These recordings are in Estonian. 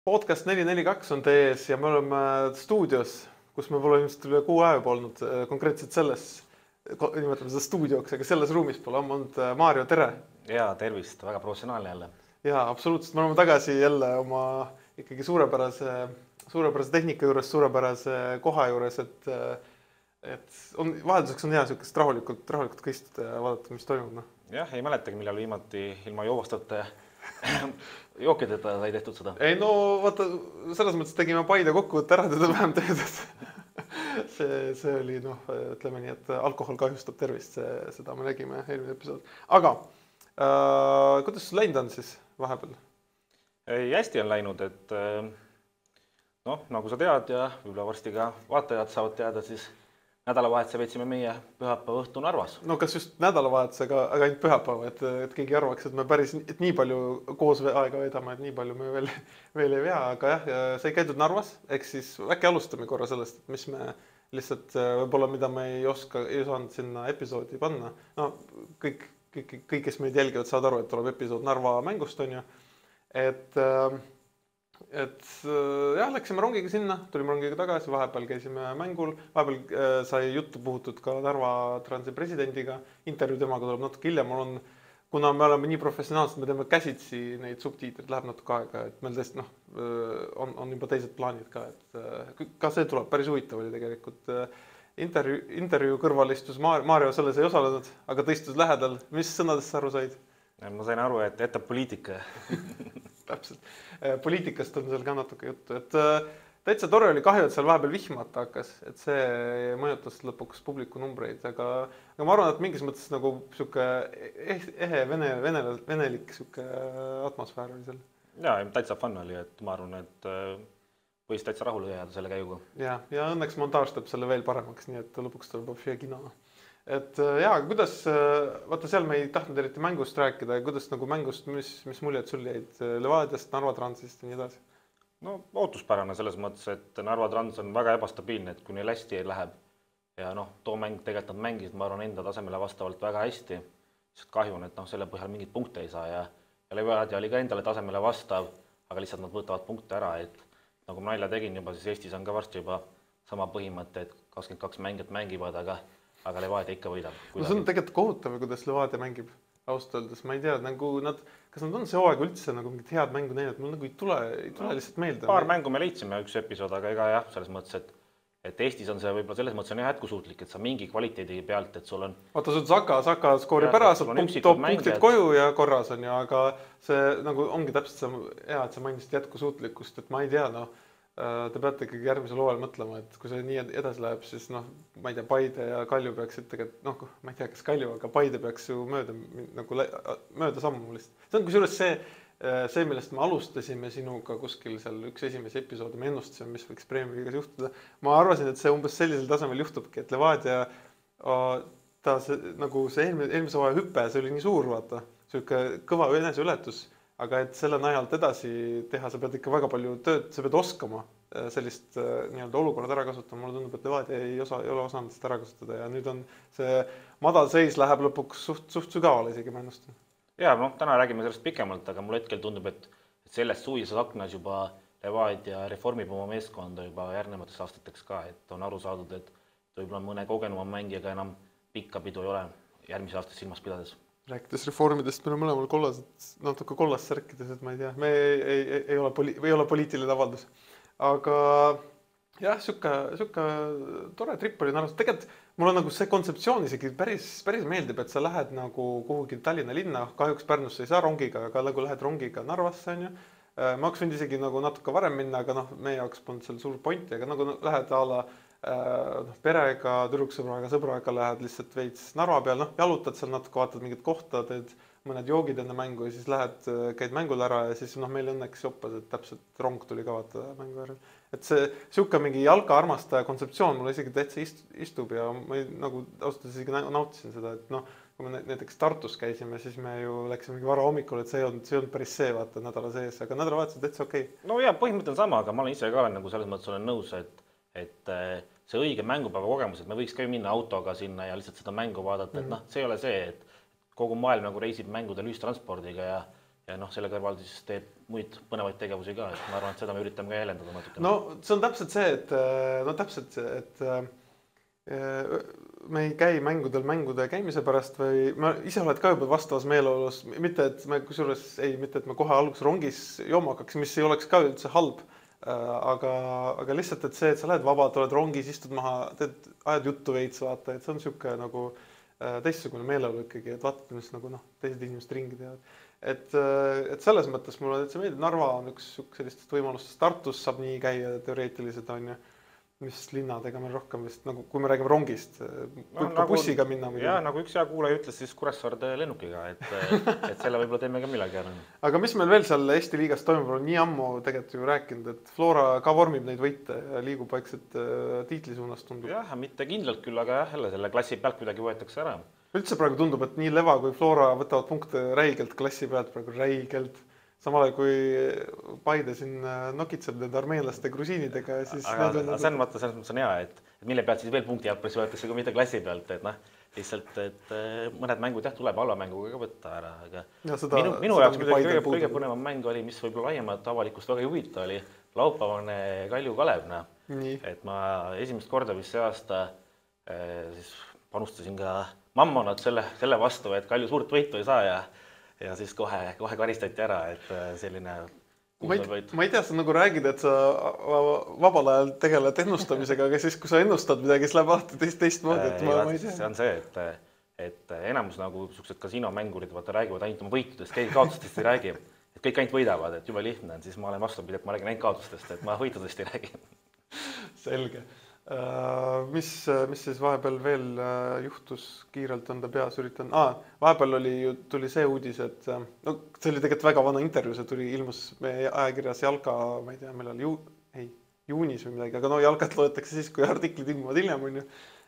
Podcast 442 on teie ees ja me oleme stuudios, kus me pole ilmselt üle 6 aega polnud konkreetselt selles, nimetame seda stuudioks, aga selles ruumis pole ammu olnud. Maarjo, tere! Ja tervist, väga professionaalne jälle. Jaa, absoluutselt. Me oleme tagasi jälle oma ikkagi suurepärase tehnika juures, suurepärase koha juures, et vahelduseks on hea siukest rahulikult istuda ja vaadata, mis toimub. Jah, ei mäletagi, millal viimati ilma joovastate jookideta sai tehtud seda. Ei no vaata, selles mõttes tegime Paide kokkuvõtte ära, teda vähem tööd. See oli, ütleme nii, et alkohol kahjustab tervist, seda me nägime eelmine episood. Aga kuidas sul läinud on siis vahepeal? Ei, hästi on läinud, et nagu sa tead ja võib-olla varsti ka vaatajad saavad teada, siis nädalavahetuse veetsime meie pühapäeva õhtu Narvas. No kas just nädalavahetusega, aga ainult pühapäeva, et keegi arvaks, et me päris nii palju koos aega veedame, et nii palju me veel ei vea, aga jah, sai käidud Narvas, ehk siis äkki alustame korra sellest, et mis me lihtsalt võib-olla, mida me ei osanud sinna episoodi panna. No kõik, kes meid jälgivad, saavad aru, et tuleb episood Narva mängust, on ju. Et jah, läksime rongiga sinna, tulime rongiga tagasi, vahepeal käisime mängul, vahepeal sai juttu puhutud ka Narva Transi presidendiga, intervjuu temaga tuleb natuke hiljem, kuna me oleme nii professionaalsed, me teeme käsitsi neid subtiitrid, läheb natuke aega, et meil tõesti on juba teised plaanid ka, et ka see tuleb, päris huvitav oli tegelikult. Intervjuu kõrval istus Maarjo, selles ei osalenud, aga ta istus lähedal. Mis sõnadest sa aru said? Ma sain aru, et jätab poliitika. Täpselt. Poliitikast on seal ka natuke juttu. Et täitsa tore oli, kahju, et seal vahepeal vihmata hakkas, et see mõjutas lõpuks publiku numbreid, aga ma arvan, et mingis mõttes nagu siuke ehe venelik siuke atmosfäär oli seal. Ja, täitsa fun oli, et ma arvan, et võis täitsa rahule jääda selle käiguga. Ja õnneks montaaž teeb selle veel paremaks, nii et lõpuks tuleb Fia kino. Et jaa, kuidas, vaata seal me ei tahtnud eriti mängust rääkida ja kuidas nagu mängust, mis muljed sul jäid Levadiast, Narva Transist ja nii edasi? No ootuspärane selles mõttes, et Narva Trans on väga ebastabiilne, et kui neil hästi läheb ja too mäng tegelikult nad mängisid, ma arvan, enda tasemele vastavalt väga hästi, sest kahju on, et selle põhjal mingit punkte ei saa ja Levadia oli ka endale tasemele vastav, aga lihtsalt nad võtavad punkte ära, et nagu ma nalja tegin juba, siis Eestis on ka varsti juba sama põhimõte, et 22 mängijat mängivad, aga Levadia ikka võidab. No see on tegelikult kohutav, kuidas Levadia mängib ausalt öeldes. Ma ei tea, kas nad on see hooaeg üldse mingit head mängu näinud, mul ei tule lihtsalt meelde. Paar mängu me leidsime üks episood, aga ega jah, selles mõttes, et Eestis on see võib-olla selles mõttes on jätkusuutlik, et sa mingi kvaliteedi pealt, et sul on... Vaata, sul Saka skoorib ära, sa toob punktid koju ja korras on ju, aga see ongi täpselt hea, et sa mainisid jätkusuutlikkust, et ma ei tea, te peate ikkagi järgmisel hooajal mõtlema, et kui see nii edasi läheb, siis ma ei tea, Paide ja Kalju peaksid tegelikult, ma ei tea, kas Kalju, aga Paide peaks ju mööda sammu lihtsalt. See on kusjuures see, millest me alustasime sinuga kuskil seal üks esimese episoodi, me ennustasime, mis võiks Premierigas juhtuda. Ma arvasin, et see umbes sellisel tasemel juhtubki, et Levadia, see eelmise hooaja hüpe, see oli nii suur, vaata, siuke kõva eneseületus. Aga et selle najalt edasi teha, sa pead ikka väga palju tööd, sa pead oskama sellist olukorrad ära kasutama. Mulle tundub, et Levadia ei ole osanud seda ära kasutada ja nüüd on see madal seis läheb lõpuks suht sügavale isegi ma ennustan. Ja, täna räägime sellest pikemalt, aga mul hetkel tundub, et selles suvises aknas juba Levadia reformib oma meeskonda juba järgnevateks aastateks ka, et on aru saadud, et võib-olla mõne kogenuma mängijaga enam pikka pidu ei ole järgmise aasta silmas pidades. Rääkides reformidest, meil on mõlemal natuke kollast särkides, et ma ei tea, me ei ole poliitiline avaldus. Aga jah, siuke tore trip oli Narvas. Tegelikult mul on see kontseptsioon isegi päris meeldib, et sa lähed kuhugi Tallinna linna, kahjuks Pärnusse ei saa rongiga, aga lähed rongiga Narvasse, on ju. Ma oleks võinud isegi natuke varem minna, aga meie jaoks polnud seal suur pointi, aga lähed ala perega, tüdruksõbraga, sõbraga lähed lihtsalt veits Narva peal, jalutad seal natuke, vaatad mingid kohta, teed mõned joogid enne mängu ja siis käid mängul ära ja siis meil õnneks joppas, et täpselt rong tuli ka vaata mängu ära. Et see siuke mingi jalkaarmastaja kontseptsioon mulle isegi täitsa istub ja ma ausalt isegi nautisin seda, et kui me näiteks Tartus käisime, siis me ju läksime vara hommikul, et see ei olnud päris see vaata nädala sees, aga nädalavahetus on täitsa okei. No ja põhimõte on sama, aga ma olen ise ka selles mõttes olen nõus, et see õige mängupäeva kogemus, et me võiks ka minna autoga sinna ja lihtsalt seda mängu vaadata, et see ei ole see, et kogu maailm reisib mängudel ühistranspordiga ja ja noh, selle kõrval siis teeb muid põnevaid tegevusi ka, et ma arvan, et seda me üritame ka jäljendada natuke. No see on täpselt see, et me ei käi mängudel mängude käimise pärast või ma ise oled ka juba vastavas meeleolus, mitte et me kohe alguses rongis jooma hakkaks, mis ei oleks ka üldse halb, aga lihtsalt, et see, et sa lähed vabalt, oled rongis, istud maha, ajad juttu veits, vaata, et see on siuke nagu teistsugune meeleolu ikkagi, et vaatad, mis nagu teised inimesed ringi teevad. Et selles mõttes mulle täitsa meeldib, Narva on üks sellistest võimalustest, Tartus saab nii käia teoreetiliselt on ju, mis linnadega meil rohkem vist, nagu kui me räägime rongist, võib ka bussiga minna. Ja nagu üks hea kuulaja ütles, siis Kuressaarde lennukiga, et selle võib-olla teeme ka millegi ära. Aga mis meil veel seal Eesti liigas toimub, on nii ammu tegelikult ju rääkinud, et Flora ka vormib neid võite ja liigub vaikselt tiitli suunas tundub. Jah, mitte kindlalt küll, aga jah, jälle selle klassi pealt kuidagi võetakse ära. Üldse praegu tundub, et nii Leva kui Flora võtavad punkte räigelt klassi pealt praegu räigelt. Samal ajal kui Paide siin nokitseb need armeenlaste grusiinidega, siis... Aga see on hea, et mille pealt siis veel punkti jalgpallis võetakse, kui mitte klassi pealt, et lihtsalt, et mõned mängud jah, tuleb halva mänguga ka võtta ära, aga minu jaoks kõige põnevam mäng oli, mis võib-olla laiemat avalikkust väga ei huvita, oli laupäevane Kalju Kalevna. Et ma esimest korda vist see aasta siis panustasin ka mammonat selle vastu, et Kalju suurt võitu ei saa ja siis kohe karistati ära, et selline kuusavõit. Ma ei tea, sa nagu räägid, et sa vabal ajal tegeled ennustamisega, aga siis, kui sa ennustad midagi, siis läheb alati teistmoodi, et ma ei tea. See on see, et enamus nagu sellised kasiinomängurid räägivad ainult oma võitudest, keegi kaotustest ei räägi, et kõik ainult võidavad, et juba lihtne on, siis ma olen vastupidi, et ma räägin ainult kaotustest, et ma võitudest ei räägi. Selge. Mis siis vahepeal veel juhtus, kiirelt on ta peas üritan. Vahepeal tuli see uudis, et see oli tegelikult väga vana intervjuu, see ilmus meie ajakirjas Jalka, ma ei tea, millal juunis või midagi, aga Jalkat loetakse siis, kui artiklid ilmuvad hiljem, on ju.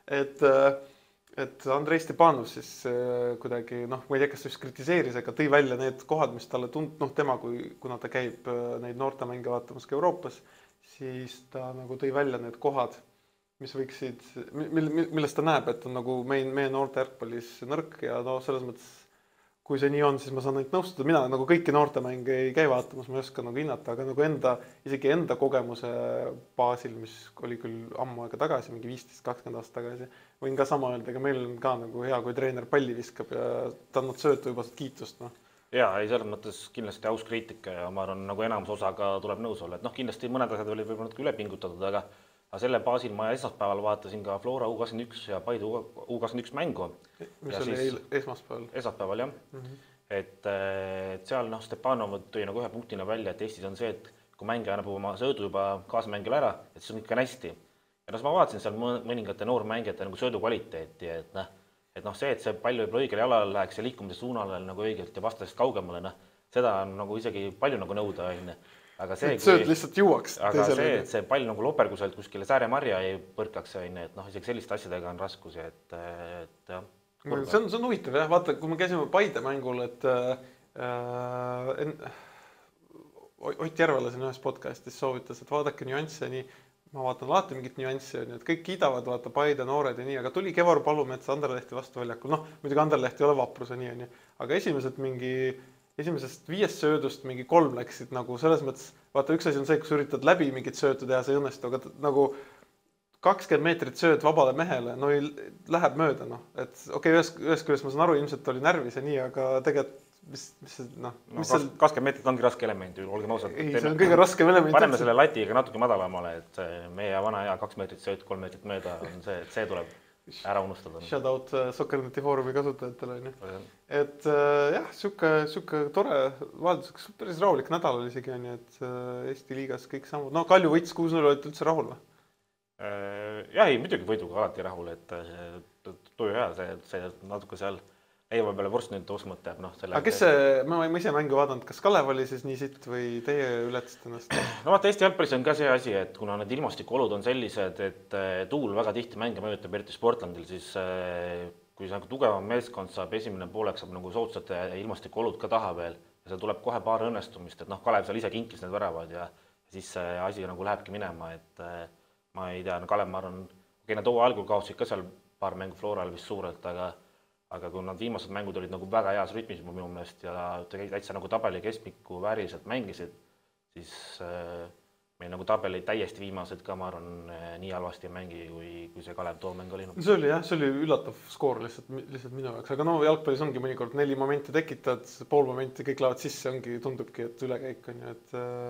Et Andrei Stepanov siis kuidagi, ma ei tea, kas ta just kritiseeris, aga tõi välja need kohad, mis talle tema, kuna ta käib neid noortemänge vaatamas ka Euroopas, siis ta nagu tõi välja need kohad, mis võiksid, millest ta näeb, et on nagu meie noorte jalgpallis nõrk ja selles mõttes, kui see nii on, siis ma saan neid nõustuda. Mina nagu kõiki noortemänge ei käi vaatamas, ma ei oska nagu hinnata, aga nagu isegi enda kogemuse baasil, mis oli küll ammu aega tagasi, mingi 15-20 aasta tagasi, võin ka sama öelda, aga meil on ka nagu hea, kui treener palli viskab ja ta annab söötu juba kiitust. Jaa, ei selles mõttes kindlasti aus kriitika ja ma arvan, nagu enamus osaga tuleb nõus olla, et kindlasti mõned asjad olid võib-olla natuke üle pingutatud, aga selle baasil ma esmaspäeval vaatasin ka Flora U21 ja Paide U21 mängu. Mis oli esmaspäeval? Esmaspäeval, jah. Et seal Stepanov tõi nagu ühe punktina välja, et Eestis on see, et kui mängija annab oma söödu juba kaasamängijale ära, et siis on ikka hästi. Ja ma vaatasin seal mõningate noormängijate nagu söödu kvaliteeti, et see, et see pall võib õigel jalal läheks ja liikumise suunale nagu õigelt ja vastasest kaugemale, seda on nagu isegi palju nagu nõuda. Aga see, sööd lihtsalt jõuaks. Aga see, et see pall nagu loperguselt kuskile sääremarja ei põrkaks, et isegi selliste asjadega on raskusi, et jah. See on huvitav, jah. Vaata, kui me käisime Paide mängul, et Ott Järvela siin ühes podcastis soovitas, et vaadake nüansse nii, ma vaatan alati mingit nüanssi, et kõik kiidavad, vaata Paide noored ja nii, aga tuli Kevar Palumets Anderlehti vastu väljakul. Muidugi Anderleht ei ole vaprus ja nii, aga esimesest 5 söödust mingi 3 läksid nagu selles mõttes, vaata üks asi on see, kus üritad läbi mingit söötu teha, see ei õnnestu, aga nagu 20 meetrit sööd vabale mehele, läheb mööda, et okei, ühes küljest ma saan aru, ilmselt oli närvis ja nii, aga tegelikult mis 20 meetrit ongi raske element, olgem ausad. Ei, see on kõige raskem element. Paneme selle latiga natuke madalamale, et meie vana hea 2 meetrit sööt, 3 meetrit mööda on see, et see tuleb ära unustada. Shout out Sokkerneti foorumi kasutajatele. Et jah, siuke tore vahelduseks, päris rahulik nädal oli isegi, et Eesti liigas kõik samad. Kalju võits 6-0, olete üldse rahul või? Jah, ei, muidugi võiduga alati rahul, et tuju hea, see natuke seal leiva peale vorst nüüd osmõt teab. Aga kes see, ma ise mängu vaadanud, kas Kalev oli siis nii sitt või teie ületasite ennast? Vaata, Eesti jalgpallis on ka see asi, et kuna need ilmastikuolud on sellised, et tuul väga tihti mänge mõjutab, eriti Sportlandil, siis kui see tugevam meeskond saab esimene pooleks, saab nagu soodsate ilmastikuolud ka taha veel ja seal tuleb kohe paar õnnestumist, et Kalev seal ise kinkis need väravad ja siis see asi nagu lähebki minema, et ma ei tea, Kalev, ma arvan, nad too algul kaotsid ka seal paar mängu Floral vist suurelt, aga kui nad viimased mängud olid nagu väga heas rütmis minu meelest ja täitsa nagu tabeli keskmikku vääriliselt mängisid, siis meil nagu tabeli täiesti viimased ka, ma arvan, nii halvasti ei mängi, kui see Kalev too mäng oli. See oli jah, see oli üllatav skoor lihtsalt minu jaoks, aga no jalgpallis ongi mõnikord 4 momenti tekitad, pool momenti kõik lähevad sisse, tundubki, et ülekäik on ju,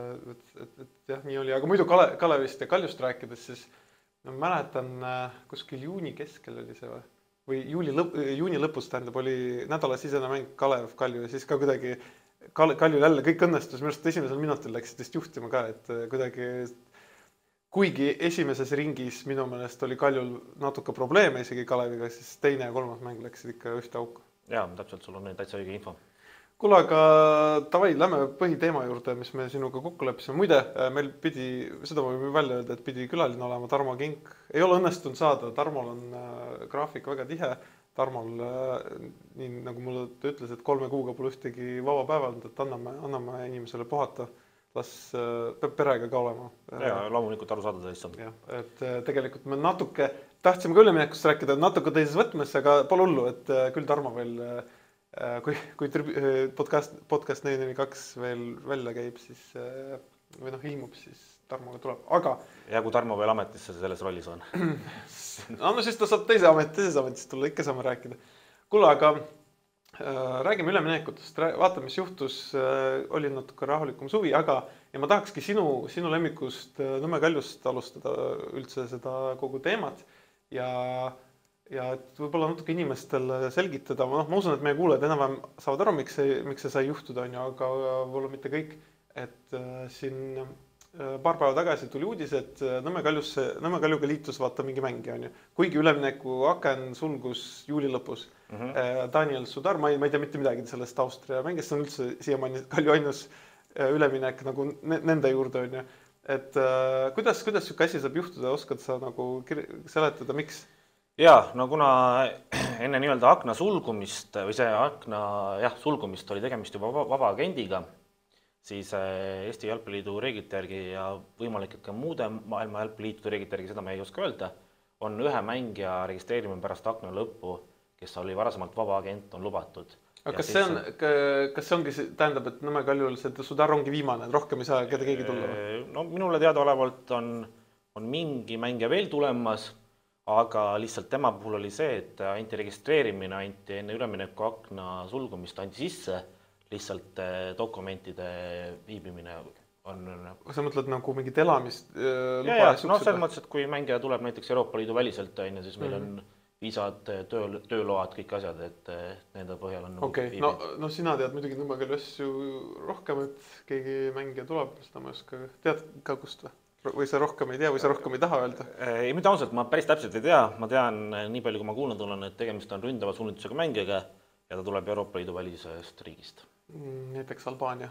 et jah, nii oli, aga muidu Kalevist ja Kaljust rääkides, siis no mäletan kuskil juuni keskel oli see või juuni lõpus tähendab, oli nädalasisene mäng Kalev, Kalju ja siis ka kuidagi Kaljul jälle kõik õnnestus, minu arust esimesel minutil läksid vist juhtima ka, et kuidagi, kuigi esimeses ringis minu meelest oli Kaljul natuke probleeme isegi Kaleviga, siis teine ja kolmas mäng läksid ikka ühte auku. Jaa, täpselt, sul on täitsa õige info. Kuule, aga davai, lähme põhiteema juurde, mis me sinuga kokku leppisime. Muide, meil pidi, seda ma võin välja öelda, et pidi külaline olema Tarmo Kink. Ei ole õnnestunud saada, Tarmol on graafik väga tihe. Tarmol, nii nagu mulle ta ütles, et 3 kuuga pole ühtegi vaba päevanud, et anname inimesele puhata, las perega ka olema. Ja loomulikult aru saada teist on. Ja, et tegelikult me natuke tahtsime ka üleminekust rääkida natuke teises võtmes, aga pole hullu, et küll Tarmo veel, kui podcast 442 veel välja käib, siis, või noh, ilmub, siis Tarmoga tuleb, aga... Ja kui Tarmo veel ametisse selles rollis on. No siis ta saab teises ametist tulla, ikka saame rääkida. Kuule, aga räägime üleminekutest, vaatame, mis juhtus, oli natuke rahulikum suvi, aga ja ma tahakski sinu lemmikust Nõmme Kaljust alustada üldse seda kogu teemat ja et võib-olla natuke inimestele selgitada, ma usun, et meie kuulajad enam-vähem saavad aru, miks see sai juhtuda, aga võib-olla mitte kõik, et siin paar päeva tagasi tuli uudis, et Nõmme Kaljuga liitus vaata mingi mängija, on ju. Kuigi ülemineku aken sulgus juuli lõpus. Daniel Sudar, ma ei tea mitte midagi sellest Austria mängist, see on üldse siiamaani Kalju ainus üleminek nagu nende juurde, on ju. Et kuidas siuke asi saab juhtuda, oskad sa nagu seletada, miks? Jaa, no kuna enne nii-öelda akna sulgumist või see akna sulgumist oli tegemist juba vaba agendiga, siis Eesti Jalgpalliliidu reeglite järgi ja võimalik, et ka muude maailma jalgpalliliitude reeglite järgi, seda ma ei oska öelda, on ühe mängija registreerimine pärast akna lõppu, kes oli varasemalt vaba agent, on lubatud. Aga kas see ongi, tähendab, et Nõmme Kaljul see Sudar ongi viimane, rohkem ei saa keda keegi tulla? No minule teadaolevalt on mingi mängija veel tulemas, aga lihtsalt tema puhul oli see, et anti registreerimine, anti enne ülemineku akna sulgumist, anti sisse, lihtsalt dokumentide viibimine on... Sa mõtled nagu mingit elamist? Ja, no selles mõttes, et kui mängija tuleb näiteks Euroopa Liidu väliselt, siis meil on viisad, tööload, kõik asjad, et nende põhjal on... Okei, no sina tead muidugi Nõmme Kalju asju rohkem, et keegi mängija tuleb, seda ma ei oska... Tead ka kust või? Või sa rohkem ei tea või sa rohkem ei taha öelda? Ei, mitte ausalt, ma päris täpselt ei tea. Ma tean nii palju, kui ma kuulnud olen, et tegemist on ründava suunitusega mängijaga ja ta tuleb Euroopa Liidu välisest riigist. Näiteks Albaania.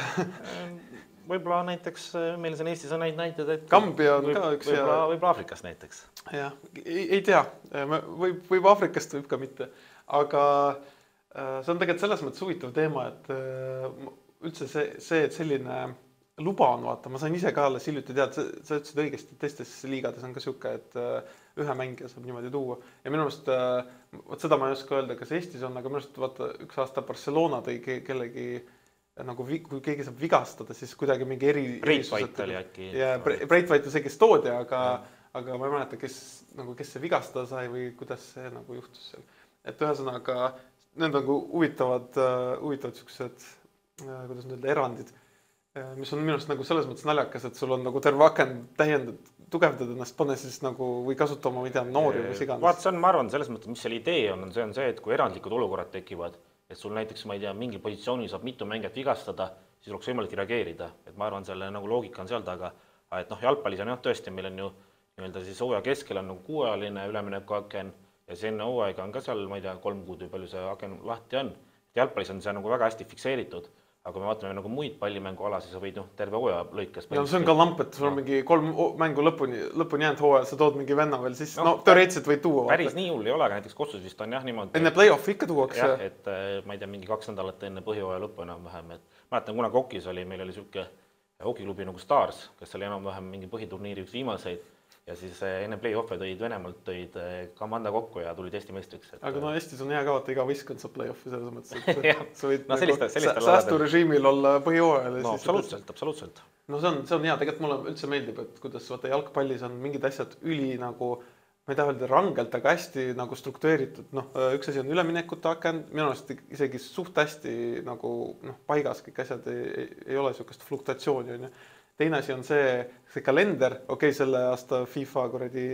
Võib-olla näiteks meil siin Eestis on neid näited, et Kambja on ka üks võib-olla Afrikast näiteks. Jah, ei tea. Võib Afrikast, võib ka mitte. Aga see on tegelikult selles mõttes huvitav teema, et üldse see, et selline luba on, vaata, ma sain ise ka alles hiljuti teada, sa ütlesid õigesti, et teistes liigades on ka siuke, et ühe mängija saab niimoodi tuua. Ja minu meelest, seda ma ei oska öelda, kas Eestis on, aga minu meelest, vaata, üks aasta Barcelona tõi kellegi, nagu kui keegi saab vigastada, siis kuidagi mingi Breitweit oli äkki. Ja Breitweit on see, kes toodi, aga ma ei mäleta, kes see vigastada sai või kuidas see nagu juhtus seal. Et ühesõnaga, need on huvitavad siuksed, kuidas nüüd erandid, mis on minu arust nagu selles mõttes naljakas, et sul on nagu terve aken tugevdad ennast, pane siis nagu või kasuta oma noori või siganes. Vaat see on, ma arvan, selles mõttes, mis selle idee on see, et kui erandlikud olukorrad tekivad, et sul näiteks, ma ei tea, mingi positsiooni saab mitu mängijat vigastada, siis oleks võimalik reageerida. Et ma arvan, selle nagu loogika on seal taga. Et jalgpallis on tõesti, meil on ju nii-öelda siis hooaja keskel on nagu 6-ajaline ülemineku aken ja see enne hooaega on ka seal, ma ei tea, 3 kuud või palju see aken lahti on. Jalgpallis on see nagu väga hästi fikseeritud. Aga kui me vaatame nagu muid pallimänguala, siis sa võid terve hooaja lõikes. Ja see on ka lamp, et sul on mingi 3 mängu lõpuni jäänud hooajal, sa tood mingi venna veel, siis teoreetiliselt võid tuua. Päris nii hull ei ole, aga näiteks Kossus vist on niimoodi. Enne play-offi ikka tuuakse. Jah, et ma ei tea, mingi 2 nädalat enne põhihooaja lõppu enam-vähem. Mäletan, kuna Kokis oli, meil oli siuke hokiklubi nagu Stars, kes oli enam-vähem mingi põhiturniiri üks viimaseid. ja siis enne play-off'e tõid Kamanda kokku ja tulid Eesti meistriks. Aga no Eestis on hea ka, vaata iga võistkond saab play-off'i selles mõttes, et sa võid no, säästurežiimil olla põhjooajal. No absoluutselt. No see on hea, tegelikult mulle üldse meeldib, et kuidas vaata jalgpallis on mingid asjad üli nagu, ma ei taha öelda rangelt, aga hästi nagu struktureeritud. Üks asi on üleminekute aken, minu arust isegi suht hästi nagu paigas kõik asjad ei ole niisugust fluktuatsiooni, on ju. Teine asi on see kalender, selle aasta FIFA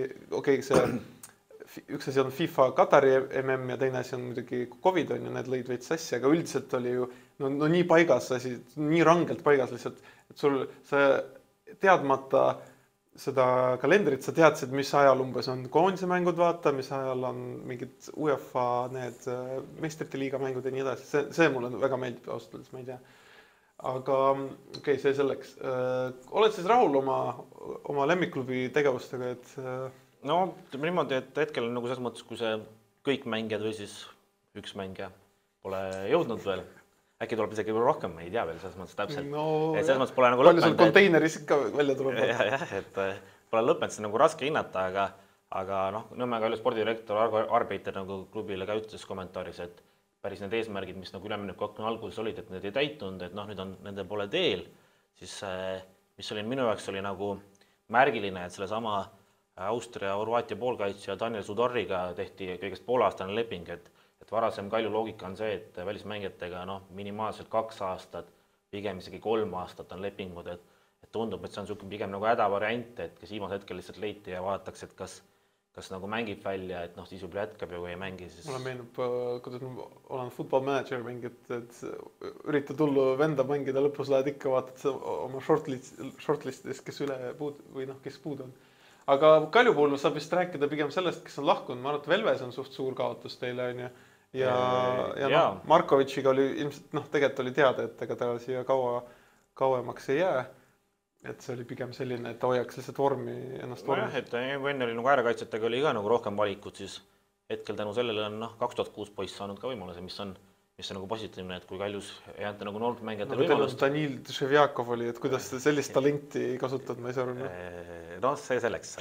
üks asi on FIFA Katari MM ja teine asi on muidugi Covid on ju, need lõid veits sassi, aga üldiselt oli ju no nii paigas asi, nii rangelt paigas lihtsalt, et sa teadmata seda kalendrit, sa teadsid, mis ajal umbes on koondise mängud, vaata, mis ajal on mingid UEFA need meistrite liiga mängud ja nii edasi. See mulle väga meeldib ausalt öeldes, ma ei tea. Aga see selleks. Oled siis rahul oma lemmikklubi tegevustega, et... No niimoodi, et hetkel nagu selles mõttes, kui see kõik mängijad või siis üks mängija pole jõudnud veel, äkki tuleb isegi rohkem, ei tea veel selles mõttes täpselt. Selles mõttes pole nagu lõppenud. Palju sul konteineris ikka välja tuleb? Jah, et pole lõppenud, see nagu raske hinnata, aga Nõmme Kalju spordidirektor Arbeiter nagu klubile ka ütles kommentaaris, et päris need eesmärgid, mis nagu üleminekuakna alguses olid, et need ei täitunud, et nüüd on nende pole teel, siis mis oli minu jaoks oli nagu märgiline, et sellesama Austria-Horvaatia poolkaitsja Daniel Sudoriga tehti kõigest poolaastane leping, et varasem Kalju loogika on see, et välismängijatega minimaalselt 2 aastat, pigem isegi 3 aastat on lepingud, et tundub, et see on pigem nagu hädavariant, et kes viimase hetkel lihtsalt leiti ja vaadatakse, et kas nagu mängib välja, et siis võib jätkab ja kui ei mängi, siis... Mulle meenub, kuidas ma olen football manager mängid, et ürita tullu venda mängida, lõpus lähed ikka, vaatad oma shortlistidest, kes üle või kes puudu on. Aga Kalju puhul saab vist rääkida pigem sellest, kes on lahkunud. Ma arvan, et Velves on suht suur kaotus teile, on ju. Ja Markovitšiga oli ilmselt, tegelikult oli teada, et ega ta siia kauemaks ei jää. Et see oli pigem selline, et hoiaks lihtsalt ennast vormis. Et kui enne oli nagu äärekaitsjatega oli ka nagu rohkem valikut, siis hetkel tänu sellele on 2006 poiss saanud ka võimaluse, mis on nagu positiivne, et kui Kaljus ei anta nagu noort mängijatele võimalust. Danil Dževjakov oli, et kuidas sellist talenti kasutad, ma ei saa aru. See selleks.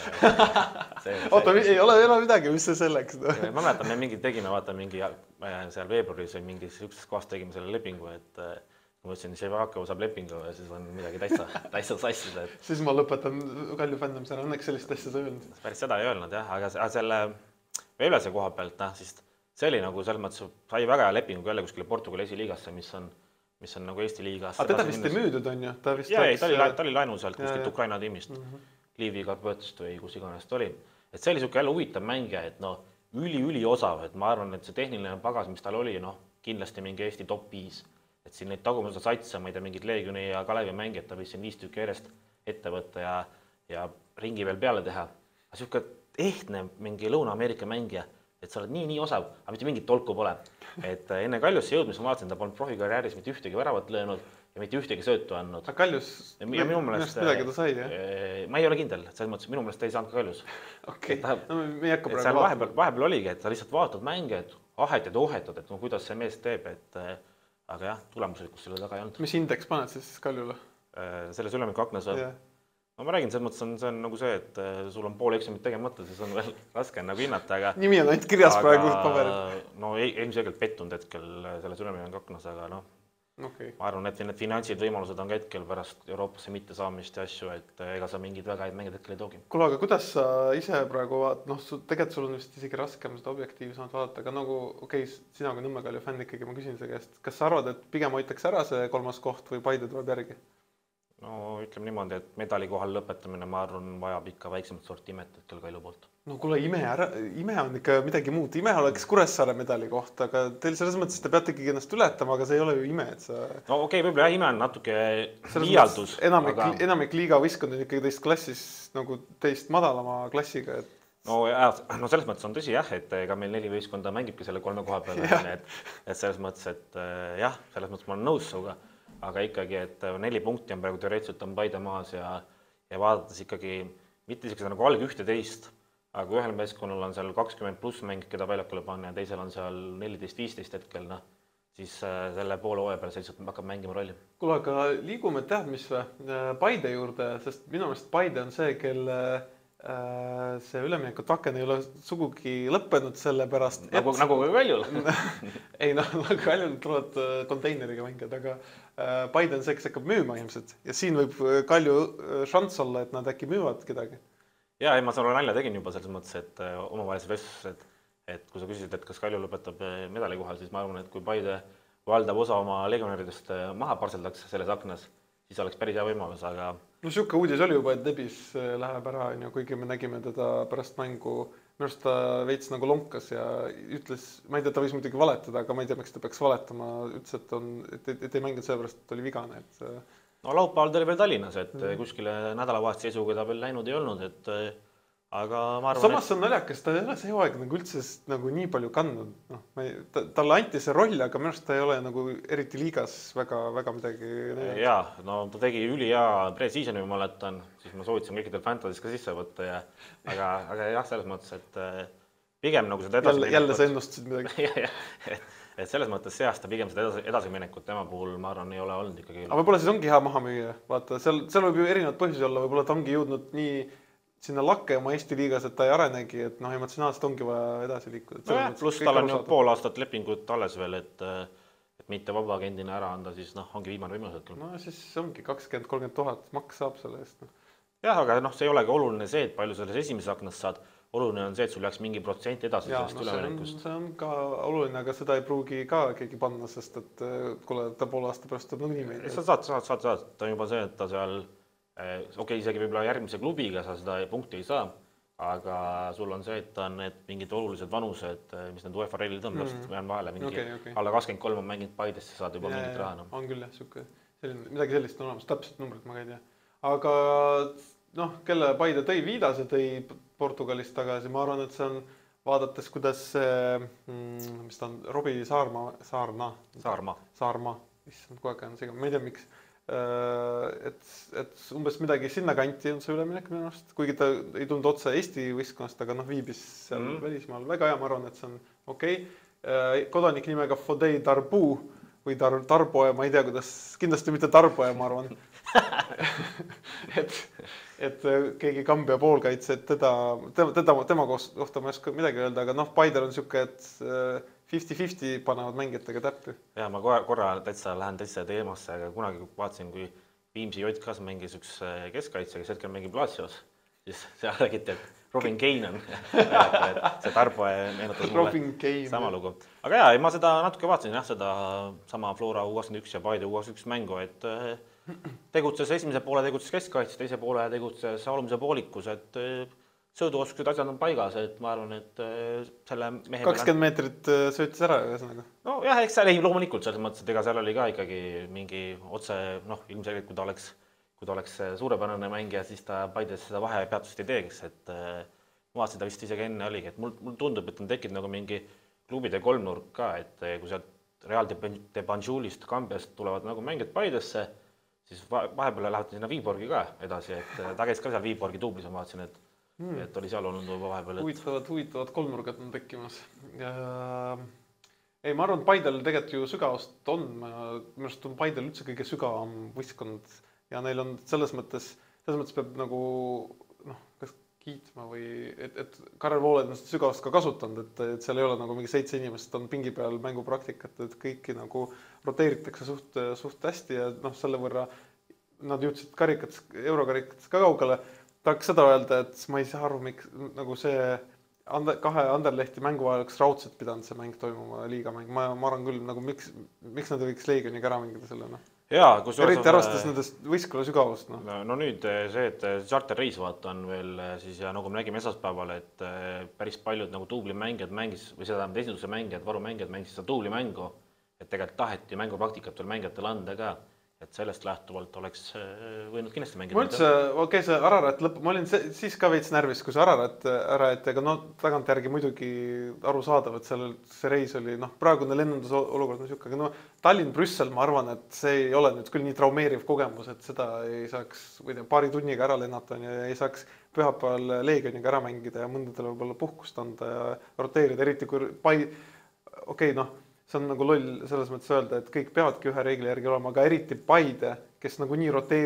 Oota, ei ole midagi, mis see selleks? Ma mäletan, me mingi tegime, vaata mingi seal veebruaris või mingis ükses kohas tegime selle lepingu, et ma ütlesin, et Dževjakov saab lepingu ja siis on midagi täitsa sassida. Siis ma lõpetan Kalju fändamise ära, õnneks sellist asja sa öelnud. Päris seda ei öelnud, jah, aga selle Velvese koha pealt, siis see oli nagu selles mõttes, sai väga hea lepingu jälle kuskile Portugali esiliigasse, mis on nagu Eesti liigas. Aga teda vist ei müüdud, on ju? Ta oli laenu sealt kuskilt Ukraina tiimist, Liivi Karpõtst või kus iganes ta oli. Et see oli siuke jälle huvitav mängija, et üli osav, et ma arvan, et see tehniline pagas, mis tal oli, kindlasti mingi Eesti top 5. Et siin neid tagumuse satsa, ma ei tea, mingid Leegioni ja Kalevi mängijad, ta võis siin 5 tükki järjest ette võtta ja ringi veel peale teha. Aga siuke ehtne mingi Lõuna-Ameerika mängija, et sa oled nii osav, aga mitte mingit tolku pole. Et enne Kaljusse jõudmise ma vaatasin, ta polnud profikarjääris mitte ühtegi väravat löönud ja mitte ühtegi söötu andnud. Aga Kaljus midagi ta sai, jah? Ma ei ole kindel, selles mõttes minu meelest ta ei saanud ka Kaljus. Okei, me ei hakka praegu vaatama. Vahepeal oligi, et sa lihtsalt vaatad mänge, et ohetad, et kuidas see mees teeb, aga jah, tulemuslikus selle taga ei olnud. Mis indeks paned siis Kaljule? Selles ülemiku aknas on. No ma räägin, selles mõttes see on nagu see, et sul on pool eksamit tegemata, siis on veel raske nagu hinnata, aga... Nimi on ainult kirjas praegu paberil. No ilmselgelt pettunud hetkel selles ülemiku aknas, aga ma arvan, et need finantsid võimalused on ka hetkel pärast Euroopasse mitte saamist ja asju, et ega sa mingid väga häid mängid hetkel ei toogi. Kuule, aga kuidas sa ise praegu tegelikult sul on vist isegi raskem seda objektiivsemalt vaadata, aga nagu sina kui Nõmme Kalju fänn ikkagi ma küsin see käest, kas sa arvad, et pigem hoitakse ära see 3. koht või Paide tuleb järgi? No ütleme niimoodi, et medali kohal lõpetamine, ma arvan, vajab ikka väiksemat sorti imet hetkel Kalju poolt. No kuule, ime on ikka midagi muud. Ime oleks Kuressaare medali koht, aga teil selles mõttes te peate ikkagi ennast ületama, aga see ei ole ju ime, et sa... No okei, võib-olla ime on natuke liialdus. Enamik liiga võistkond on ikkagi teist klassis nagu teist madalama klassiga, et... No selles mõttes on tõsi jah, et ega meil 4 võistkonda mängibki selle 3 koha peal, et selles mõttes, et jah, selles mõttes ma olen nõus suga, aga ikkagi, et 4 punkti on praegu teoreetiliselt on Paide maas ja vaadates ikkagi mitte isegi nagu alg 11, aga ühel meeskonnal on seal 20+ mäng, keda väljakule panna ja teisel on seal 14-15 hetkel, siis selle poole hooaja peal selliselt hakkab mängima rolli. Kuule, aga liigume tead mis või Paide juurde, sest minu meelest Paide on see, kelle see üleminekut aken ei ole sugugi lõppenud selle pärast, nagu ka Kaljul. ei noh, nagu Kaljul tulevad konteineriga mängijad, aga Paide on see, kes hakkab müüma ilmselt ja siin võib Kalju šanss olla, et nad äkki müüvad kedagi. Ja, ma sulle nalja tegin juba selles mõttes, et omavahelise vestlused, et kui sa küsisid, et kas Kalju lõpetab medali kohal, siis ma arvan, et kui Paide valdav osa oma legionäridest maha parseldaks selles aknas, siis oleks päris hea võimalus, aga no siuke uudis oli juba, et Debis läheb ära, kuigi me nägime teda pärast mängu, minu arust ta veits nagu lonkas ja ütles, ma ei tea, ta võis muidugi valetada, aga ma ei tea, miks ta peaks valetama, ütles, et ei mänginud sellepärast, et oli vigane. No laupäeval ta oli veel Tallinnas, et kuskile nädalavahetuse seisuga ta veel läinud ei olnud, et aga ma arvan, samas on naljakas, ta ei ole see hooaeg nagu üldse nagu nii palju kandnud. No, talle anti see roll, aga minu arust ta ei ole nagu eriti liigas väga midagi. Jaa, no ta tegi ülihea pre-seasoni, ma mäletan, siis ma soovitasin kõikidel fantasis ka sisse võtta, aga jah, selles mõttes, et pigem nagu seda jälle sa ennustasid midagi. Et selles mõttes see aasta pigem seda edasiminekut tema puhul, ma arvan, ei ole olnud ikkagi. Aga võib-olla siis ongi hea maha müüa. Vaata, seal võib ju erinevad põhjusi olla, võib-olla ta ongi jõudnud nii sinna lakke oma Eesti liigas, et ta ei arenegi, et noh, emotsionaalselt ongi vaja edasi liikuda. No jah, pluss tal on ju pool aastat lepingut alles veel, et mitte vabaagendina ära anda, siis noh, ongi viimane võimalus. No siis ongi 20-30 000 maks saab selle eest. Jah, aga noh, see ei olegi oluline see, et palju selles esimeses aknas saad. Oluline on see, et sul jääks mingi protsent edasi sellest üleminekust. See on ka oluline, aga seda ei pruugi ka keegi panna, sest et kuule, ta pool aasta pärast tuleb nagu niimoodi. Sa saad. Ta on juba see, et ta seal okei, isegi võib-olla järgmise klubiga sa seda punkti ei saa, aga sul on see, et ta on need mingid olulised vanused, mis need UEFA reeglid on, jään vahele mingi alla 23 on mänginud Paidesse, saad juba mingit raha. On küll jah, midagi sellist on olemas, täpselt numbrit ma ka ei tea. Aga noh, kelle Paide tõi Viidase, tõi Portugalist tagasi, ma arvan, et see on vaadates, kuidas mis ta on, Robi Saarma, issand, kogu aeg on see, ma ei tea, miks. Et umbes midagi sinna kanti on see üleminek minu arust, kuigi ta ei tulnud otse Eesti võistkonnast, aga noh, viibis seal välismaal väga hea, ma arvan, et see on okei. Kodanik nimega Fodei Darbu või Tarboja, ma ei tea, kuidas, kindlasti mitte Tarboja, ma arvan. et keegi Kambja poolkaitse, et tema kohta ma ei oska midagi öelda, aga noh, Paidel on siuke, et 50-50 panevad mängijatega täppi. Ja ma korra lähen täitsa teemasse, aga kunagi vaatasin, kui Viimsi JK-s mängis üks keskkaitse, kes hetkel mängib Latsios, siis seal räägiti, et Robin Kane on. See Tarboja meenutas mulle sama lugu. Aga jaa, ma seda natuke vaatasin, seda sama Flora U21 ja Paide U21 mängu, et tegutses esimese poole, tegutses keskkaitse, teise poole tegutses alumise poolikus, et sõuduoskused asjad on paigas, et ma arvan, et selle mehe 20 meetrit söötis ära ühesõnaga. No jah, eks seal ei loomulikult selles mõttes, et ega seal oli ka ikkagi mingi otse, noh, ilmselgelt kui ta oleks suurepärane mängija, siis ta Paides seda vahepeatust ei teeks, et ma vaatasin, ta vist isegi enne oligi, et mul tundub, et on tekkinud nagu mingi klubide kolmnurk ka, et kui sealt Real de Banjulist, Kambiast tulevad nagu mängijad Paidesse, siis vahepeal lähevad sinna Viiborgi ka edasi, et ta käis ka seal Viiborgi duublis, ma vaatasin, et oli seal olnud vahepeal. Huvitavad kolmnurgad on tekkimas. Ei, ma arvan, Paidel tegelikult ju sügavust on. Minu arust on Paidel üldse kõige sügavam võistkond ja neil on selles mõttes peab nagu kas kiitma või et Karel Vooled on sügavust ka kasutanud, et seal ei ole nagu mingi 7 inimest on pingi peal mängupraktikat, et kõiki nagu roteeritakse suht hästi ja selle võrra nad jõudsid eurokarikates ka kaugele. Tahaks seda öelda, et ma ei saa aru, miks nagu see kahe Anderlehti mängu vahel oleks raudselt pidanud see mäng toimuma liigamäng. Ma arvan küll, nagu miks nad võiks Leegioniga ära mängida selle. Jaa, eriti arvestas nendest võistkonna sügavust. No nüüd see, et charterreis vaata on veel siis ja nagu me nägime esmaspäeval, et päris paljud nagu tuubli mängijad mängis või seda esinduse mängijad, varumängijad mängis seda tuubli mängu, et tegelikult taheti mängupraktikat veel mängijatele anda ka. Et sellest lähtuvalt oleks võinud kindlasti mängida. Ma üldse, okei, see Ararat lõpp, ma olin siis ka veits närvis, kui see Ararat ära jäeti, aga tagant järgi muidugi aru saadav, et see reis oli, praegune lennundus olukord on siuke, aga Tallinn-Brüssel, ma arvan, et see ei ole nüüd küll nii traumeeriv kogemus, et seda ei saaks paari tunniga ära lennata ja ei saaks pühapäeval Leegioniga ära mängida ja mõndadele võib-olla puhkust anda ja roteerida, eriti kui see on nagu loll selles mõttes öelda, et kõik peavadki ühe reegli järgi olema, aga eriti Paide, kes nagu nii roteerib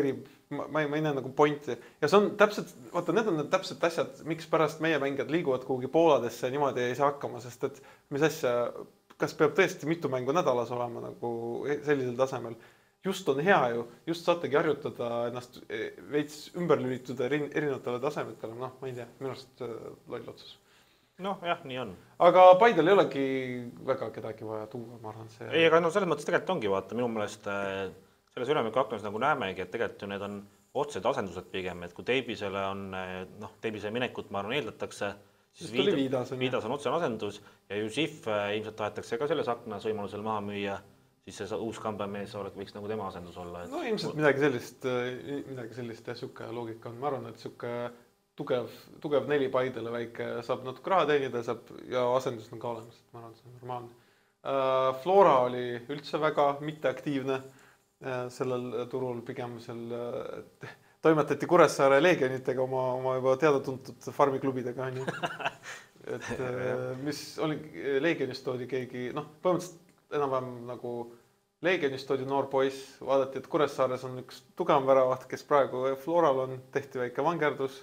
ma ei näe nagu pointi. Ja see on täpselt, vaata, need on need täpselt asjad, miks pärast meie mängijad liiguvad kuhugi Pooladesse ja niimoodi ei saa hakkama, sest et mis asja, kas peab tõesti mitu mängu nädalas olema nagu sellisel tasemel. Just on hea ju, just saategi harjutada ennast veits ümber lülituda erinevatele tasemetele, noh, ma ei tea, minu arust loll otsus. Noh, jah, nii on. Aga Paidel ei olegi väga kedagi vaja tuua, ma arvan see. Ei, aga no selles mõttes tegelikult ongi, vaata, minu meelest selles ülemiku aknas nagu näemegi, et tegelikult ju need on otsed asendused pigem, et kui Teibisele on, noh, Teibise minekut, ma arvan, eeldatakse, siis Viidas on otsene asendus ja Jusif ilmselt tahetakse ka selles aknas võimalusel maha müüa, siis see uus kambemees võiks nagu tema asendus olla. Et... No ilmselt midagi sellist ja siuke loogika on. Ma arvan, et siuke tugev 4 Paidele väike saab natuke raha teenida ja asendus on ka olemas. Ma arvan, see on normaalne. Flora oli üldse väga mitteaktiivne sellel turul, pigem toimetati Kuressaare Leegionitega oma juba teada-tuntud farmiklubidega. Et mis oli, Leegionist toodi keegi, noh, põhimõtteliselt enam-vähem nagu Leegionist toodi noor poiss, vaadati, et Kuressaares on üks tugevam väravaht, kes praegu Floral on, tehti väike vangerdus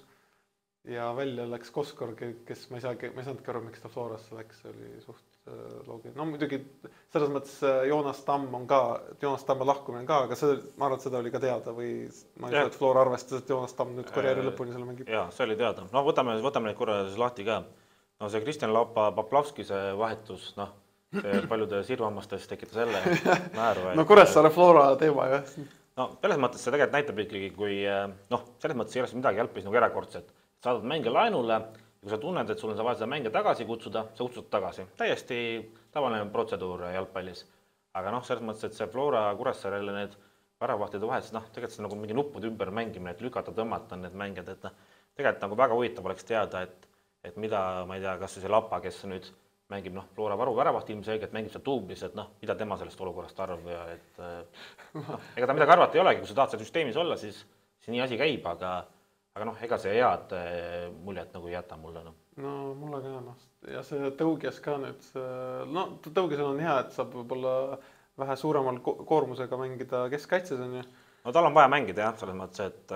ja välja läks Koskor, kes ma ei saanudki aru, miks ta Florasse läks, see oli suht loogiline. No muidugi selles mõttes Joonas Tamme lahkumine ka, aga ma arvan, et seda oli ka teada või ma ei saa, et Flora arvestas, et Joonas Tamm nüüd karjääri lõpuni selle mängib. Jaa, see oli teada. No võtame neid korra lahti ka. No see Kristjan Poplavski see vahetus, noh, see paljude sirvammastes tekitas jälle määru. No Kuressaare Flora teema, jah. No selles mõttes see tegelikult näitab ikkagi, kui noh, selles mõttes ei ole midagi jalgpallis nagu erakordset. Saadad mänge laenule ja kui sa tunned, et sul on sa vaja seda mänge tagasi kutsuda, sa kutsud tagasi. Täiesti tavaline protseduur jalgpallis. Aga noh, selles mõttes, et see Flora Kuressaarele need väravahtide vahetused, noh, tegelikult see nagu mingi nuppude ümber mängimine, et lükata, tõmmata need mängijad, et tegelikult nagu väga huvitav oleks teada, et mida, ma ei tea, kas see Lapa, kes nüüd mängib, noh, Flora väravahti ilmselgelt, mängib seal tuublis, et noh, mida tema sellest olukorrast arv ja et ega ta midagi arvata ei olegi, kui sa tahad seal süsteemis olla, siis nii asi käib, aga noh, ega see head muljet nagu ei jäta mulle. No mulle ka, noh. Ja see Tõugjas ka nüüd, no Tõugjas on hea, et saab võib-olla vähe suuremal koormusega mängida keskkaitses on ju. No tal on vaja mängida jah, selles mõttes, et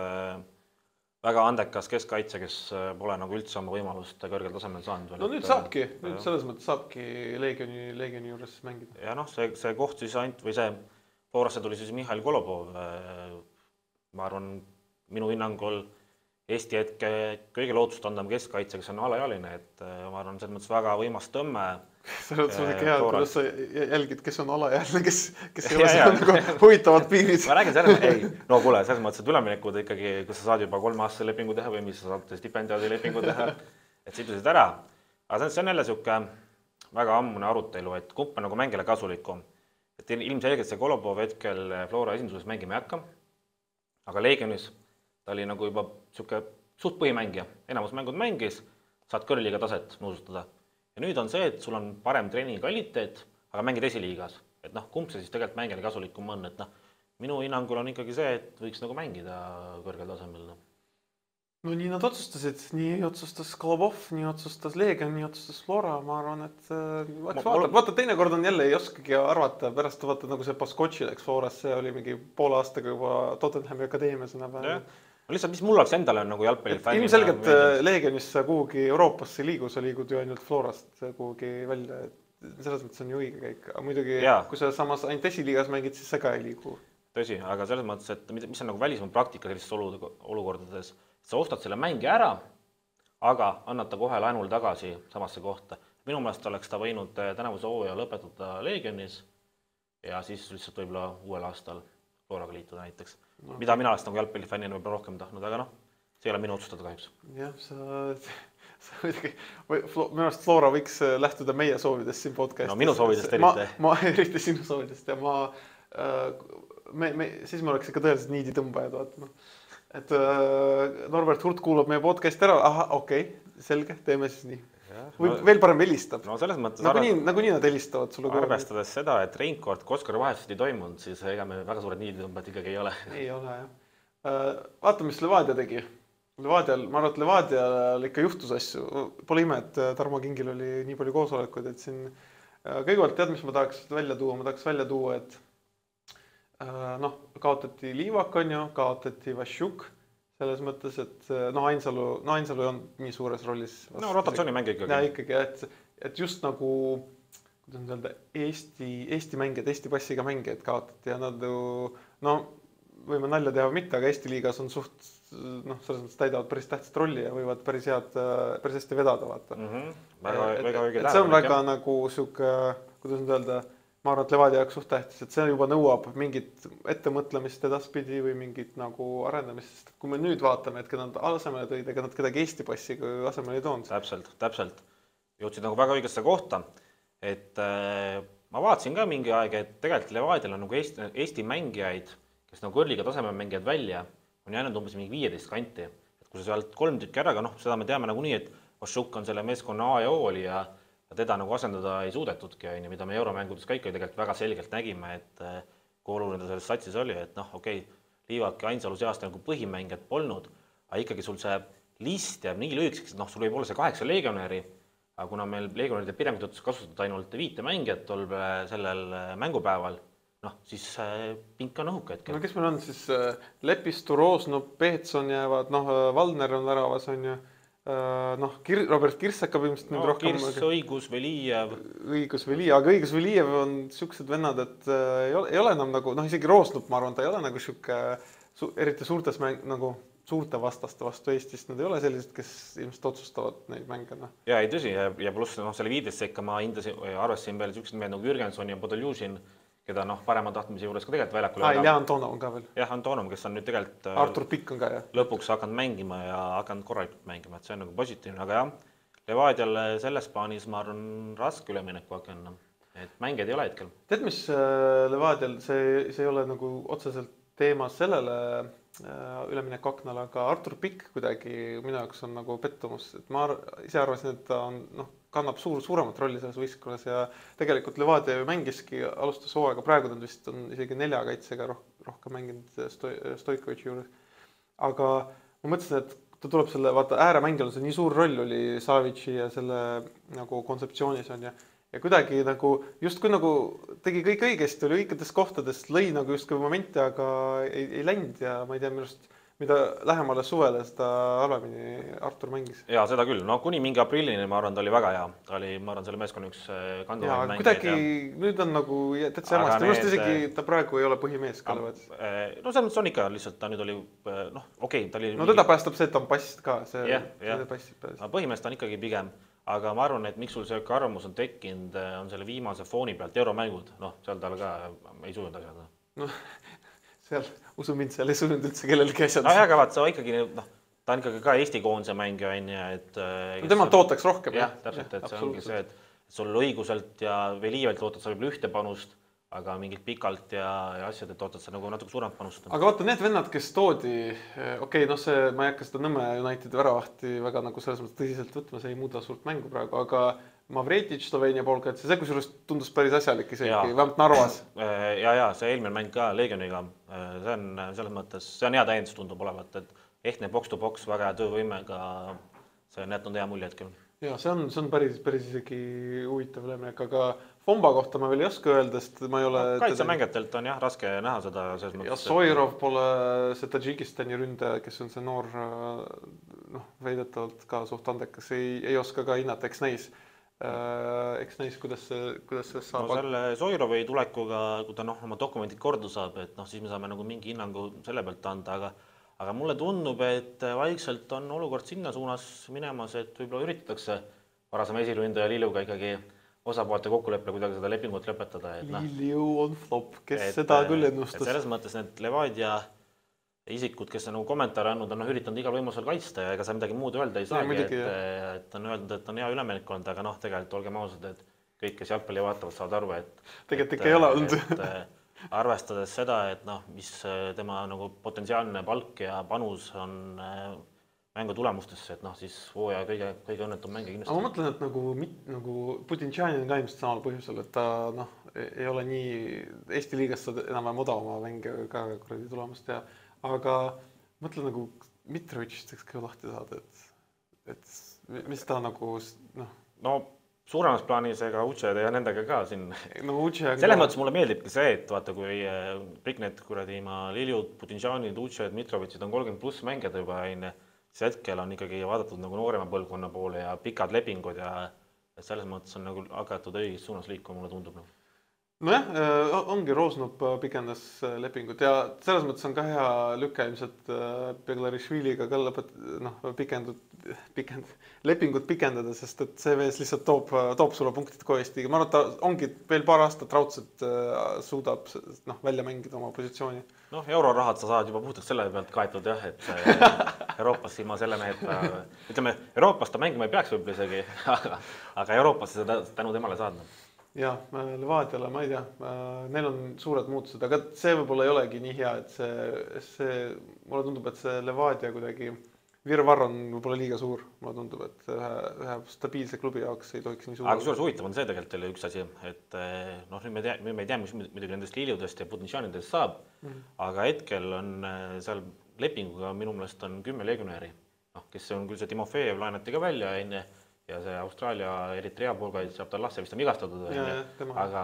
väga andekas keskkaitse, kes pole nagu üldse oma võimalust kõrgel tasemel saanud. No nüüd saabki, nüüd selles mõttes saabki Leegioni juures mängida. Ja noh, see koht siis või see Florasse tuli siis Mihhail Golobov. Ma arvan, minu hinnangul Eesti hetke kõige lootustandam keskkaitse, kes on alajaline, et ma arvan, selles mõttes väga võimas tõmme. See on ikka hea, kuidas sa jälgid, kes on alajaline, kes ei ole seal nagu huvitavad piirid. Ma räägin selle, ei, no kuule, selles mõttes, et üleminekud ikkagi, kus sa saad juba 3-aastase lepingu teha või mis sa saad stipendiaadi lepingu teha, et sidusid ära. Aga see on jälle siuke väga ammune arutelu, et kump on nagu mängile kasulikum. Et ilmselgelt see Golobov hetkel Flora esinduses mängima ei hakka, aga Leegionis ta oli nagu juba siuke suht põhimängija. Enamus mängud mängis, saad kõrliga taset nuusutada. Ja nüüd on see, et sul on parem treeningi kvaliteet, aga mängid esiliigas. Et noh, kumb see siis tegelikult mängijale kasulikum on, et noh, minu hinnangul on ikkagi see, et võiks nagu mängida kõrgel tasemel. No nii nad otsustasid, nii otsustas Golobov, nii otsustas Leegion, nii otsustas Flora, ma arvan, et vaata teinekord on jälle ei oskagi arvata, pärast vaata nagu see Baskotši läks Floras, see oli mingi poole aastaga juba Tottenhami akadeemias. Lihtsalt, mis mul oleks endale on nagu jalgpallifänn. Ilmselgelt Leegionisse kuhugi Euroopasse liigu, sa liigud ju ainult Florast kuhugi välja. Selles mõttes on ju õige käik. Muidugi, kui sa samas ainult esiliigas mängid, siis sa ka ei liigu. Tõsi, aga selles mõttes, et mis on nagu välismaa praktika sellistes olukordades, sa ostad selle mängi ära, aga annad ta kohe laenul tagasi samasse kohta. Minu meelest oleks ta võinud tänavuse hooaja lõpetada Leegionis ja siis lihtsalt võib-olla uuel aastal Floraga liituda näiteks. No. Mida mina oleks nagu jalgpallifännina võib-olla rohkem tahtnud, aga noh, see ei ole minu otsustada kahjuks. Jah, minu arust Flora võiks lähtuda meie soovidest siin podcastis. No minu soovidest eriti. Ma eriti sinu soovidest ja siis me oleks ikka tõeliselt niidi tõmbajad, vaatama. Et Norbert Hurt kuulab meie podcast ära, okei, selge, teeme siis nii. Või veel parem helistab. No selles mõttes nagu nii nad helistavad sulle. Arvestades seda, et Reinkord Koskari vahetused ei toimunud, siis ega me väga suured niiditõmbad ikkagi ei ole. Ei ole, jah. Vaata, mis Levadia tegi. Ma arvan, et Levadial ikka juhtus asju. Pole ime, et Tarmo Kingil oli nii palju koosolekuid, et siin kõigepealt tead, mis ma tahaks välja tuua? Ma tahaks välja tuua, Noh, kaotati Liivak, on ju, kaotati Vassiuk selles mõttes, et Ainsalu ei olnud nii suures rollis. No rotatsioonimäng ikkagi. Ja ikkagi, et just nagu, kuidas öelda, Eesti mängijad, Eesti passiga mängijad kaotati ja nad ju, võime nalja teha või mitte, aga Eesti liigas on selles mõttes täidavad päris tähtsat rolli ja võivad päris hästi vedada, vaata. See on väga nagu sihuke, kuidas nüüd öelda, ma arvan, et Levadia jaoks suht tähtis, et see juba nõuab mingit ettemõtlemist edaspidi või mingit nagu arendamist, sest kui me nüüd vaatame, et keda nad asemele tõid, ega nad kedagi Eesti passiga asemele ei toonud. Täpselt. Jõudsid nagu väga õigesse kohta, et ma vaatasin ka mingi aeg, et tegelikult Levadial on nagu Eesti mängijaid, kes nagu kõrliga tasemel mängijad välja, on jäänud umbes mingi 15 kanti. Et kui sa sealt 3 tükki ära, aga seda me teame nagu nii, et Vassiuk on selle meeskonna A ja O oli ja teda nagu asendada ei suudetudki, mida me euromängudes ka ikkagi tegelikult väga selgelt nägime, et kui oluline ta selles satsis oli, et Liivak ja Ainsalu seast nagu põhimängijad polnud, aga ikkagi sul see list jääb nii lühikeseks, et sul võib olla see 8 legionäri, aga kuna meil legionäride piirangud kasutavad ainult 5 mängijat sellel mängupäeval, siis pink on õhuke hetkel. Kes meil on siis? Lepistu, Roosno, Peetson jäävad, Valner on väravas, on ju. Robert Kirss hakkab ilmselt nüüd rohkem. Kirss, Õigus, Velijev, aga Õigus Velijev on siuksed vennad, et ei ole enam nagu, isegi Roosnup, ma arvan, ta ei ole nagu siuke, eriti suurtes nagu suurte vastaste vastu Eestist, nad ei ole sellised, kes ilmselt otsustavad neid mänge. Ja ei tõsi, ja pluss selle 15 sekka ma arvestasin veel siuksed mehed nagu Jürgenson ja Podoljuzin, keda parema tahtmise juures ka tegelikult väljakul. Ja Antonov on ka veel. Jah, Antonov, kes on nüüd tegelikult Artur Pikk on ka, jah. Lõpuks hakanud mängima ja hakanud korralikult mängima, et see on nagu positiivne, aga jah, Levadial selles plaanis, ma arvan, raske ülemineku akenna, et mängijad ei ole hetkel. Tead, mis Levadial, see ei ole nagu otseselt teemas sellele ülemineku aknale, aga Artur Pikk kuidagi minu jaoks on nagu pettumus, et ma ise arvasin, et ta on, kannab suuremat rolli selles võistkonnas ja tegelikult Levadia ju mängiski alustas hooaega, praegu ta vist on isegi 4 kaitsega rohkem mänginud Stoikovitši juures. Aga ma mõtlesin, et ta tuleb selle, vaata ääremängijal see nii suur roll oli Savitši ja selle nagu kontseptsioonis on ja kuidagi nagu justkui nagu tegi kõik õigesti, oli õigetes kohtades, lõi nagu justkui momente, aga ei läinud ja ma ei tea, mida lähemale suvele seda halvemini Artur mängis. Ja seda küll, kuni mingi aprillini ma arvan, ta oli väga hea. Ta oli, ma arvan, selle meeskonna üks kanduvamaid mängijad. Kuidagi nüüd on nagu täitsa ämast. Minust isegi ta praegu ei ole põhimees ka Levads. No selles mõttes on ikka lihtsalt, ta nüüd oli, okei, ta oli... No teda päästab see, et ta on pass ka. Põhimees ta on ikkagi pigem. Aga ma arvan, et miks sul see arvamus on tekkinud, on selle viimase fooni pealt euromängud. Seal tal ka ei sujunud asjad. Seal, usu mind, seal ei sujunud üldse kellelgi asjad. Aga vaat, ta on ikkagi ka Eesti koondise mängija, et... Tema tootaks rohkem. Jah, täpselt, et see ongi see, et sul Õiguselt ja Veliivelt ootad sa võib ühte panust, aga mingit pikalt ja asjad, et ootad sa nagu natuke suuremat panust. Aga vaata, need vennad, kes toodi, ma ei hakka seda Nõmme Unitedi väravahti väga nagu selles mõttes tõsiselt võtma, see ei muuda suurt mängu praegu, aga Mavretic Sloveenia poolkaitse, see kusjuures tundus päris asjalik isegi, vähemalt Narvas. Ja see eelmine mäng ka Legioniga, see on selles mõttes, see on hea täiendus tundub olevat, et ehtne box-to-box, väga hea töövõimega, see on jätnud hea mulje hetkel. Ja see on päris isegi huvitav üleminek, aga Fomba kohta ma veel ei oska öelda, sest ma ei ole... Kaitsemängijatelt on jah, raske näha seda selles mõttes. Ja Soirov pole see Tadžikistani ründaja, kes on see noor, veidetavalt ka suht andekas, ei oska ka hinnata, eks näis, kuidas see saab. No selle Soirovi tulekuga, kui ta oma dokumendid korda saab, et siis me saame nagu mingi hinnangu selle pealt anda, aga mulle tundub, et vaikselt on olukord sinna suunas minemas, et võib-olla üritatakse varasema esiründaja Liljuga ikkagi osapoolte kokkuleppele kuidagi seda lepingut lõpetada. Lilju on flop, kes seda küll ennustas. Selles mõttes need Levadia isikud, kes on kommentaare andnud, on üritanud igal võimalusel kaitsta ja ega sa midagi muud öelda ei saagi, et on öeldud, et on hea üleminek olnud, aga tegelikult olgem ausad, et kõik, kes jalgpalli vaatavad, saavad aru, et tegelikult ei ole olnud. Arvestades seda, et mis tema potentsiaalne palk ja panus on mängu tulemustesse, et siis hooaja kõige õnnetum mänge kindlasti. Aga ma mõtlen, et nagu Putintšani on ka ilmselt samal põhjusel, et ta ei ole nii Eesti liigast enam odavama mänge ka kuradi tulemust ja aga mõtlen nagu Mitrovitšist võiks ka lahti saada, et mis ta nagu... No suuremas plaanis ega Uche ja nendega ka siin. No Uche selles mõttes mulle meeldibki see, et vaata, kui kõik need kuradi Liljud, Putinšanid, Uche, Mitrovitsid on 30+ mängijad juba, siis hetkel on ikkagi vaadatud nagu noorema põlvkonna poole ja pikad lepingud ja selles mõttes on nagu hakatud õiges suunas liikuma, mulle tundub. Nojah, ongi Roosnup pikendas lepingut ja selles mõttes on ka hea lüke ilmselt Beglarishviliga ka lepingut pikendada, sest et see vees lihtsalt toob sulle punktid kohe Eesti. Ma arvan, et ta ongi veel paar aastat raudselt suudab välja mängida oma positsiooni. Noh, eurorahad sa saad juba puhtaks selle pealt kaetud jah, et Euroopas ilma selle mehed, ütleme, Euroopas ta mängima ei peaks võib-olla isegi, aga Euroopas seda tänu temale saadna. Ja, Levadiale, ma ei tea, neil on suured muutused, aga see võib-olla ei olegi nii hea, et mulle tundub, et see Levadia kuidagi virvarr on võib-olla liiga suur. Mulle tundub, et ühe stabiilse klubi jaoks ei tohiks nii suur. Aga kusjuures huvitav on see tegelikult teile üks asi, et nüüd me ei tea, mis muidugi nendest Liljudest ja Putinšanidest saab, aga hetkel on seal lepinguga minu meelest on 10 legionäri, kes on küll see Timofejev laenati ka välja enne, ja see Austraalia Eritrea poolkaitse saab tal lasse vist on vigastatud, aga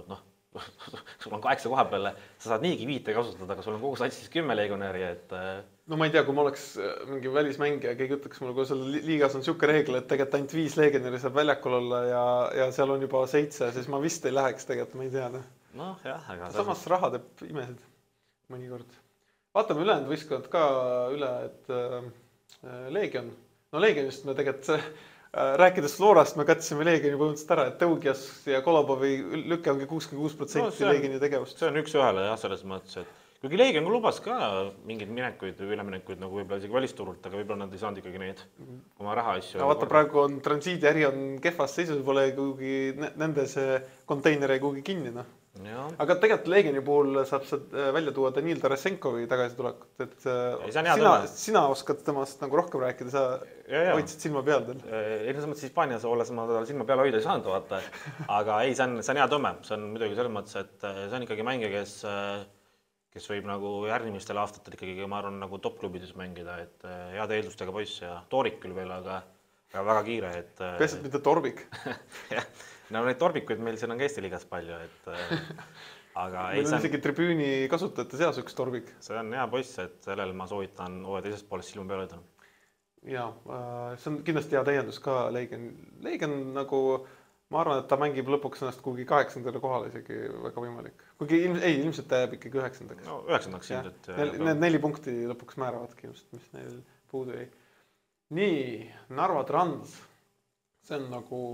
sul on 8 koha peale, sa saad niigi 5 kasutada, aga sul on kogu satsis 10 legionäri, et... No ma ei tea, kui ma oleks mingi välismängija, keegi ütleks mulle, kui seal liigas on siuke reegel, et tegelikult ainult 5 legionäri saab väljakul olla ja seal on juba 7, siis ma vist ei läheks tegelikult, ma ei tea. Noh, jah, aga... Samas raha teeb imesid mõnikord. Vaatame ülejäänud võistkond ka üle, et Leegion. No Leegionist me tegelikult... Rääkides Florast me katsime Leegioni põhimõtteliselt ära, et Tõugias ja Kolobovi lükke ongi 66% Leegioni tegevust. See on üks ühele jah, selles mõttes, et kuigi Leegion lubas ka mingeid minekuid või üleminekuid nagu võib-olla isegi välisturult, aga võib-olla nad ei saanud ikkagi neid oma raha asju. Ja vaata, praegu on transiidiäri on kehvas seisus, pole kuhugi nende see konteiner ei kuhugi kinni. Aga tegelikult Leegioni puhul saab välja tuua Danil Tarasenkovi tagasitulekut, et sina oskad temast nagu rohkem rääkida, sa hoidsid silma peal teil. Selles mõttes Hispaanias olles ma tal silma peal hoida ei saanud, vaata. Aga ei, see on hea tõmme, see on muidugi selles mõttes, et see on ikkagi mängija, kes võib nagu järgmistel aastatel ikkagi, ma arvan, nagu top-klubides mängida, et heade eeldustega poiss ja Toorik küll veel, aga väga kiire, et... Peaselt mitte Torbik. No neid torbikuid meil siin on ka Eesti liigas palju, et aga meil on isegi tribüüni kasutajate seas üks Torbik. See on hea poiss, et sellel ma soovitan hooaja teisest poolest silma peale hoida. Ja, see on kindlasti hea täiendus ka Leegion. Leegion nagu, ma arvan, et ta mängib lõpuks ennast kuhugi 8. kohale isegi väga võimalik. Kuigi ilmselt ta jääb ikkagi 9. No 9. ilmselt. Need 4 punkti lõpuks määravadki ilmselt, mis neil puudu jäi. Nii, Narva Trans. See on nagu...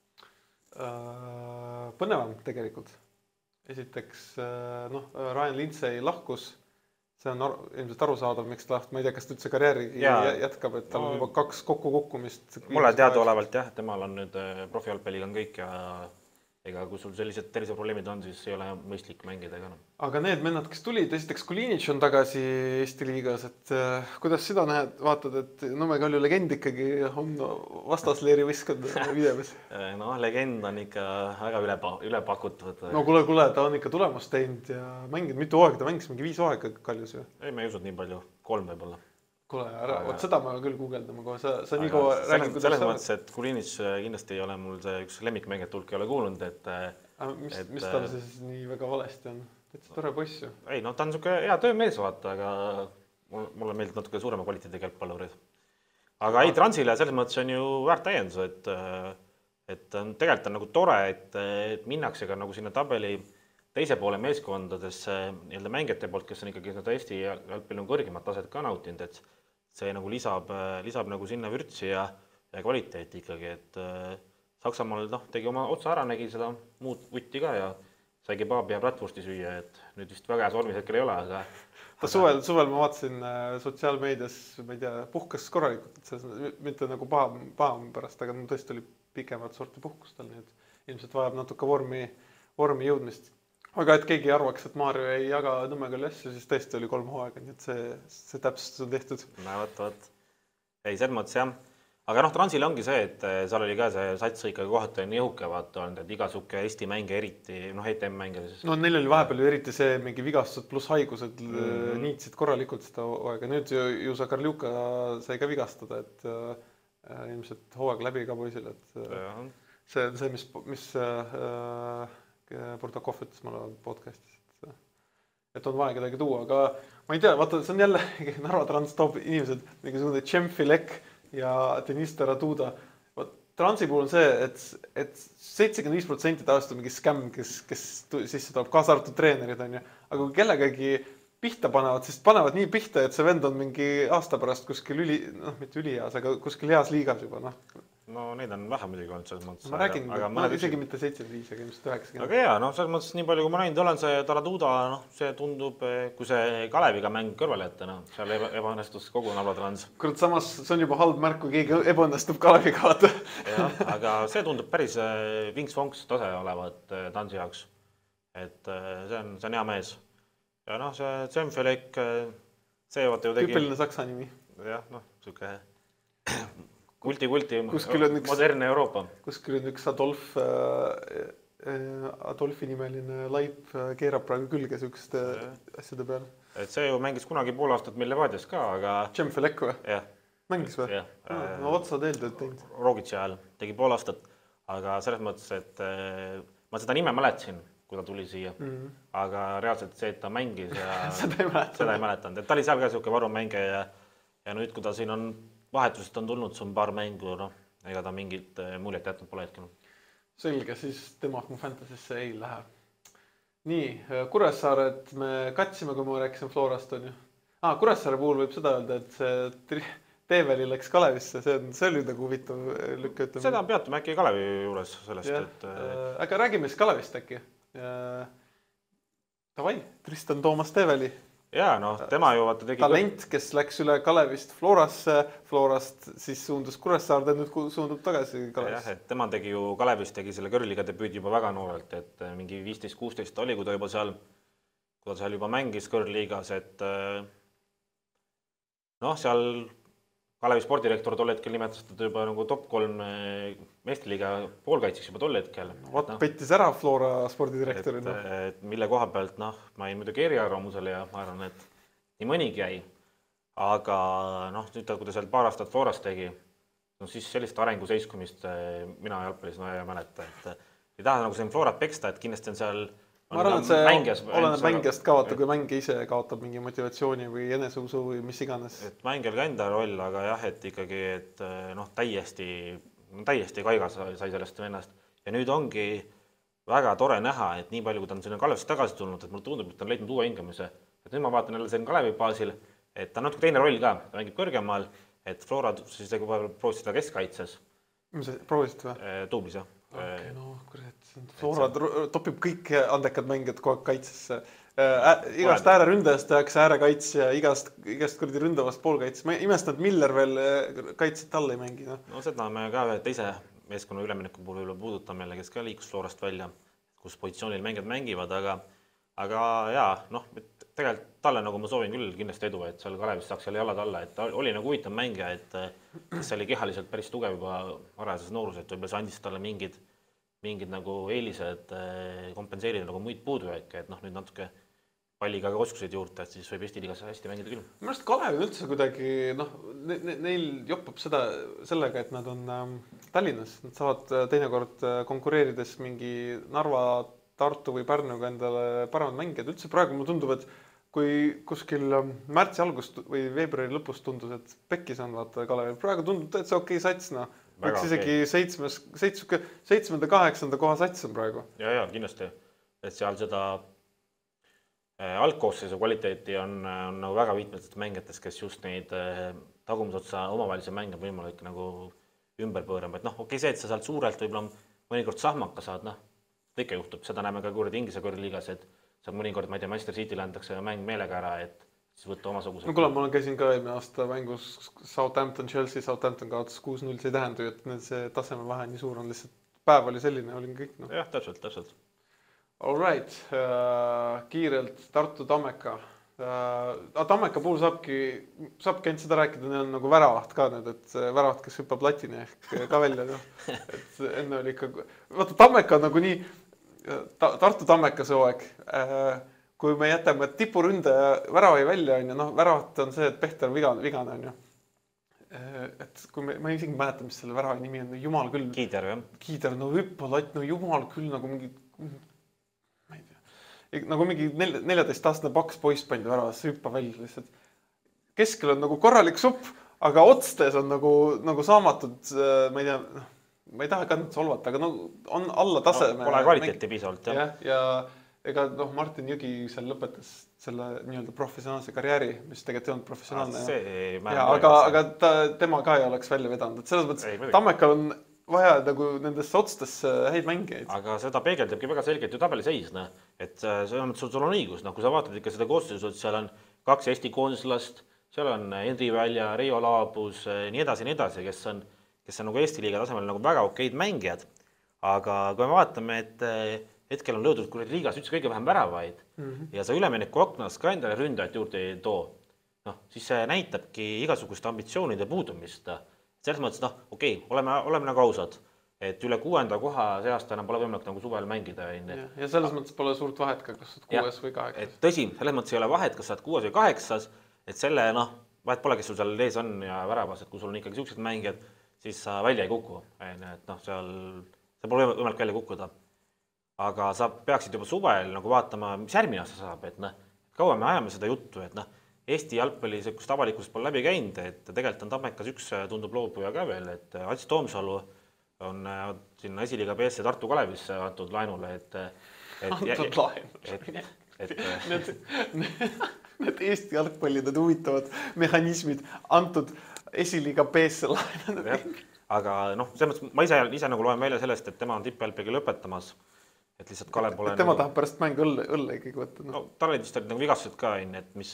põnevam tegelikult. Esiteks, Ryan Lindsay lahkus, see on ilmselt arusaadav, miks ta lahti, ma ei tea, kas ta üldse karjääri jätkab, et tal on juba 2 kokkukukkumist. Mulle teadaolevalt jah, temal on nüüd profijalgpalliga on kõik ja ega kui sul sellised terviseprobleemid on, siis ei ole mõistlik mängida ega. Aga need mennad, kes tulid, esiteks Kulinic on tagasi Eesti liigas, et kuidas seda näed, vaatad, et Nõmme Kalju legend ikkagi on vastasleeri võistkond videos? No legend on ikka väga ülepakutud. No kuule, ta on ikka tulemust teinud ja mänginud mitu hooaega, ta mängis mingi 5 hooaega Kaljus ju. Ei, ma ei usud nii palju, 3 võib-olla. Kuule, vot seda ma küll guugeldama kohe, sa nii kaua räägid, kuidas selles mõttes, et Kulinic kindlasti ei ole mul see üks lemmikmängijat hulk ei ole kuulnud, et... Mis tal siis nii väga valesti on? Täitsa tore poiss ju. Ei, ta on niisugune hea töömees vaata, aga mulle meeldib natuke suurema kvaliteedi jalgpallurid. Aga ei, Transile selles mõttes on ju väärt täiendus, et tegelikult on nagu tore, et minnakse ka nagu sinna tabeli teise poole meeskondadesse mängijate poolt, kes on ikkagi Eesti jalgpalli kõrgemat taset ka nautinud, et see nagu lisab nagu sinna vürtsi ja kvaliteeti ikkagi, et Saksamaal tegi oma otsa ära, nägi seda muud vutti ka ja saigi paabi ja bratwursti süüa, et nüüd vist väga heas vormis hetkel ei ole, aga... Suvel ma vaatasin sotsiaalmeedias, ma ei tea, puhkas korralikult, et mitte nagu paha pärast, aga tõesti oli pikemat sorti puhkus tal, nii et ilmselt vajab natuke vormi jõudmist. Aga et keegi arvaks, et Maarju ei jaga Nõmme Kalju asju, siis tõesti oli 3 hooaega, nii et see täpsustus on tehtud. No võt. Ei, selles mõttes jah. Aga Transile ongi see, et seal oli ka see sats ikkagi kohati nii õhuke, vaata on, et igasuke Eesti mänge eriti, ETM mänge. No neil oli vahepeal ju eriti see mingi vigastused pluss haigused niitsid korralikult seda hooaega. Nüüd ju Zakarljuka sai ka vigastada, et ilmselt hooaeg läbi ka poisil, et see on see, mis Burdakov ütles mulle podcastis, et on vaja kedagi tuua, aga ma ei tea, vaata, see on jälle Narva Trans toob inimesed mingisugune Tšemfilek ja Deniss Taraduda. Transi puhul on see, et 75% tavaliselt on mingi skämm, kes sisse tuleb, kaasa arvatud treenerid, on ju. Aga kui kellegagi pihta panevad, siis panevad nii pihta, et see vend on mingi aasta pärast kuskil mitte ülihäas, aga kuskil heas liigas juba, noh. No neid on vähe muidugi olnud selles mõttes. Ma räägin, isegi mitte 75, aga ilmselt 90. Aga jaa, selles mõttes nii palju, kui ma näinud olen, see Taraduda, see tundub, kui see Kaleviga mäng kõrvale jätta, seal ebaõnnestus kogu Narva Trans. Kurat, samas see on juba halb märk, kui keegi ebaõnnestub Kaleviga vaata. Jah, aga see tundub päris vinks-vonks tase olevat Transi jaoks. Et see on hea mees. Ja see Tšemfelek, see vaata ju tegi... Tüüpiline saksa nimi. Jah, siuke kulti, modernne Euroopa. Kuskil on üks Adolfi nimeline laip keerab praegu külge siukeste asjade peale. Et see ju mängis kunagi pool aastat meil Levadias ka, aga... Tšemfelek või? Jah. Mängis või? No otsad eeldud teinud. Rogitši ajal tegi pool aastat, aga selles mõttes, et ma seda nime mäletasin, kui ta tuli siia. Aga reaalselt see, et ta mängis ja seda ei mäletanud. Ta oli seal ka siuke varumängija ja nüüd, kui ta siin on vahetusest on tulnud, see on paar mängu, ega ta mingit muljet jätnud pole hetkel. Selge, siis tema mu fantasisse ei lähe. Nii, Kuressaaret me katsime, kui ma rääkisin Florast, on ju. Kuressaare puhul võib seda öelda, et see Teeveli läks Kalevisse, see oli nagu huvitav lükka, ütleme. Seda peatame äkki Kalevi juures sellest, et... Aga räägime siis Kalevist äkki. Tavai, Tristan Toomas Teeveli. Jaa, tema ju vaata tegi... Talent, kes läks üle Kalevist Florasse, Florast siis suundus Kuressaarde, nüüd suundub tagasi Kalevisse. Jah, et tema tegi ju Kalevist, tegi selle kõrliga debüüdi juba väga noorelt, et mingi 15-16 oli, kui ta seal juba mängis kõrliigas, et seal Kalevi spordirektor tol hetkel nimetas ta juba nagu top 3 meestriliiga poolkaitseks juba tol hetkel. Pettis ära Flora spordidirektori. Et mille koha pealt, ma ei muidugi eriarvamusele ja ma arvan, et nii mõnigi jäi. Aga nüüd, kui ta seal paar aastat Floras tegi, siis sellist arenguseiskumist mina jalgpallis ei mäleta. Ei taha nagu siin Florat peksta, et kindlasti on seal... Ma arvan, et see oleneb mängijast ka vaata, kui mängija ise kaotab mingi motivatsiooni või eneseusu või mis iganes. Et mängijal ka enda roll, aga jah, et ikkagi, et täiesti kaigas sai sellest vennast. Ja nüüd ongi väga tore näha, et nii palju, kui ta on sinna Kalevist tagasi tulnud, et mulle tundub, et ta on leidnud uue hingamise. Et nüüd ma vaatan jälle siin Kalevi baasil, et ta on natuke teine roll ka, ta mängib kõrgemal, et Flora siis proovis seda keskkaitses. Mis sa proovisid või? Tuubis, jah. Okay, Flora topib kõik andekad mängijad kogu aeg kaitsesse. Igast ääreründajast tehakse äärekaitsja, igast kurdi ründavast poolkaitses. Ma imestan, et Miller veel kaitset all ei mängi. No seda me ka teise meeskonna ülemineku puhul puudutame, kes ka liikus Florast välja, kus positsioonil mängijad mängivad, aga jaa, tegelikult talle nagu ma soovin küll kindlasti edu, et seal Kalevis saaks seal jalad alla, et ta oli nagu huvitav mängija, et kes oli kehaliselt päris tugev juba varajases noorus, et võib-olla see andis talle mingid nagu eelised kompenseerida nagu muid puudujääke, et nüüd natuke palliga ka oskuseid juurde, et siis võib Eesti liigas hästi mängida küll. Minu arust Kalev üldse kuidagi, neil joppab sellega, et nad on Tallinnas. Nad saavad teinekord konkureerides mingi Narva, Tartu või Pärnuga endale paremad mängijad. Üldse praegu mulle tundub, et kui kuskil märtsi algust või veebruari lõpust tundus, et pekkis on vaata Kalevil. Praegu tundub täitsa okei sats, Võiks isegi 7.-8. koha sats on praegu. Ja, kindlasti. Et seal seda algkoosseisu kvaliteeti on nagu väga mitmetest mängijatest, kes just neid tagumisotsa omavahelise mänge võimalik nagu ümber pöörama. Et okei see, et sa sealt suurelt võib-olla mõnikord sahmaka saad, seda ikka juhtub. Seda näeme ka Inglise kõrgliigas, et seal mõnikord, ma ei tea, Manchester City ländakse mäng meelega ära, et siis võtta omasugused. Kuule, ma käisin ka eelmine aasta mängus Southampton, Chelsea, Southampton kaotas 6-0, see ei tähenda ju, et see taseme vahe nii suur on, lihtsalt päev oli selline, olin kõik. Jah, täpselt. All right, kiirelt Tartu Tammeka. Tammeka puhul saabki ainult seda rääkida, neil on nagu väravaht ka nüüd, et väravaht, kes hüppab latini ehk ka välja. Et enne oli ikka, vaata Tammeka on nagu nii, Tartu Tammeka see hooaeg. Kui me jätame tipuründaja väravai välja, on ju, väravat on see, et Pehter vigane on ju. et kui ma isegi mäleta, mis selle värava nimi on, jumal küll. Kiider, jah. Kiider, no hüppalatt, no jumal küll nagu mingi, ma ei tea, nagu mingi 14-aastane paks poiss pandi väravasse, hüppa välja lihtsalt. Keskel on nagu korralik supp, aga otstes on nagu saamatud, ma ei tea, ma ei taha ka nüüd solvata, aga on alla taseme. Pole kvaliteeti piisavalt, jah. Ja ega Martin Jõgi seal lõpetas selle nii-öelda professionaalse karjääri, mis tegelikult ei olnud professionaalne. Aga tema ka ei oleks välja vedanud. Et selles mõttes Tammekal on vaja nagu nendesse otstesse häid mängijaid. Aga seda peegeldabki väga selgelt ju tabeliseis. Et sul on õigus, kui sa vaatad ikka seda koostöös, seal on 2 Eesti koondislast, seal on Henri Välja, Reijo Laabus, nii edasi, kes on nagu Eesti liiga tasemel nagu väga okeid mängijad. Aga kui me vaatame, et hetkel on löödud liigas üldse kõige vähem väravaid ja sa ülemineku aknas ka endale ründajat juurde ei too, siis see näitabki igasugust ambitsioonide puudumist. Selles mõttes, okei, oleme nagu ausad, et üle 6. koha see aasta enam pole võimalik nagu suvel mängida. Ja selles mõttes pole suurt vahet ka, kas saad 6 või 8. Tõsi, selles mõttes ei ole vahet, kas saad 6 või 8, et selle, vahet pole, kes sul seal ees on ja väravas, et kui sul on ikkagi sellised mängijad, siis sa välja ei kuku. Seal pole võimalik välja kukkuda. Aga sa peaksid juba suvel nagu vaatama, mis järgmine aasta saab, et kaua me ajame seda juttu, et Eesti jalgpalli sellist avalikust pole läbi käinud, et tegelikult on Tammekas üks tundub loobuja ka veel, et Ats Toomsalu on sinna esiliiga BS ja Tartu Kalevisse antud laenule, antud laenule. Need Eesti jalgpalli, need huvitavad mehhanismid antud esiliiga BS laenule. Aga selles mõttes ma ise nagu loen välja sellest, et tema on tippjalgpalli lõpetamas. Et lihtsalt Kalev pole... tema tahab pärast mängu õlle ikkagi võtta. Tal olid vist nagu vigastused ka, et mis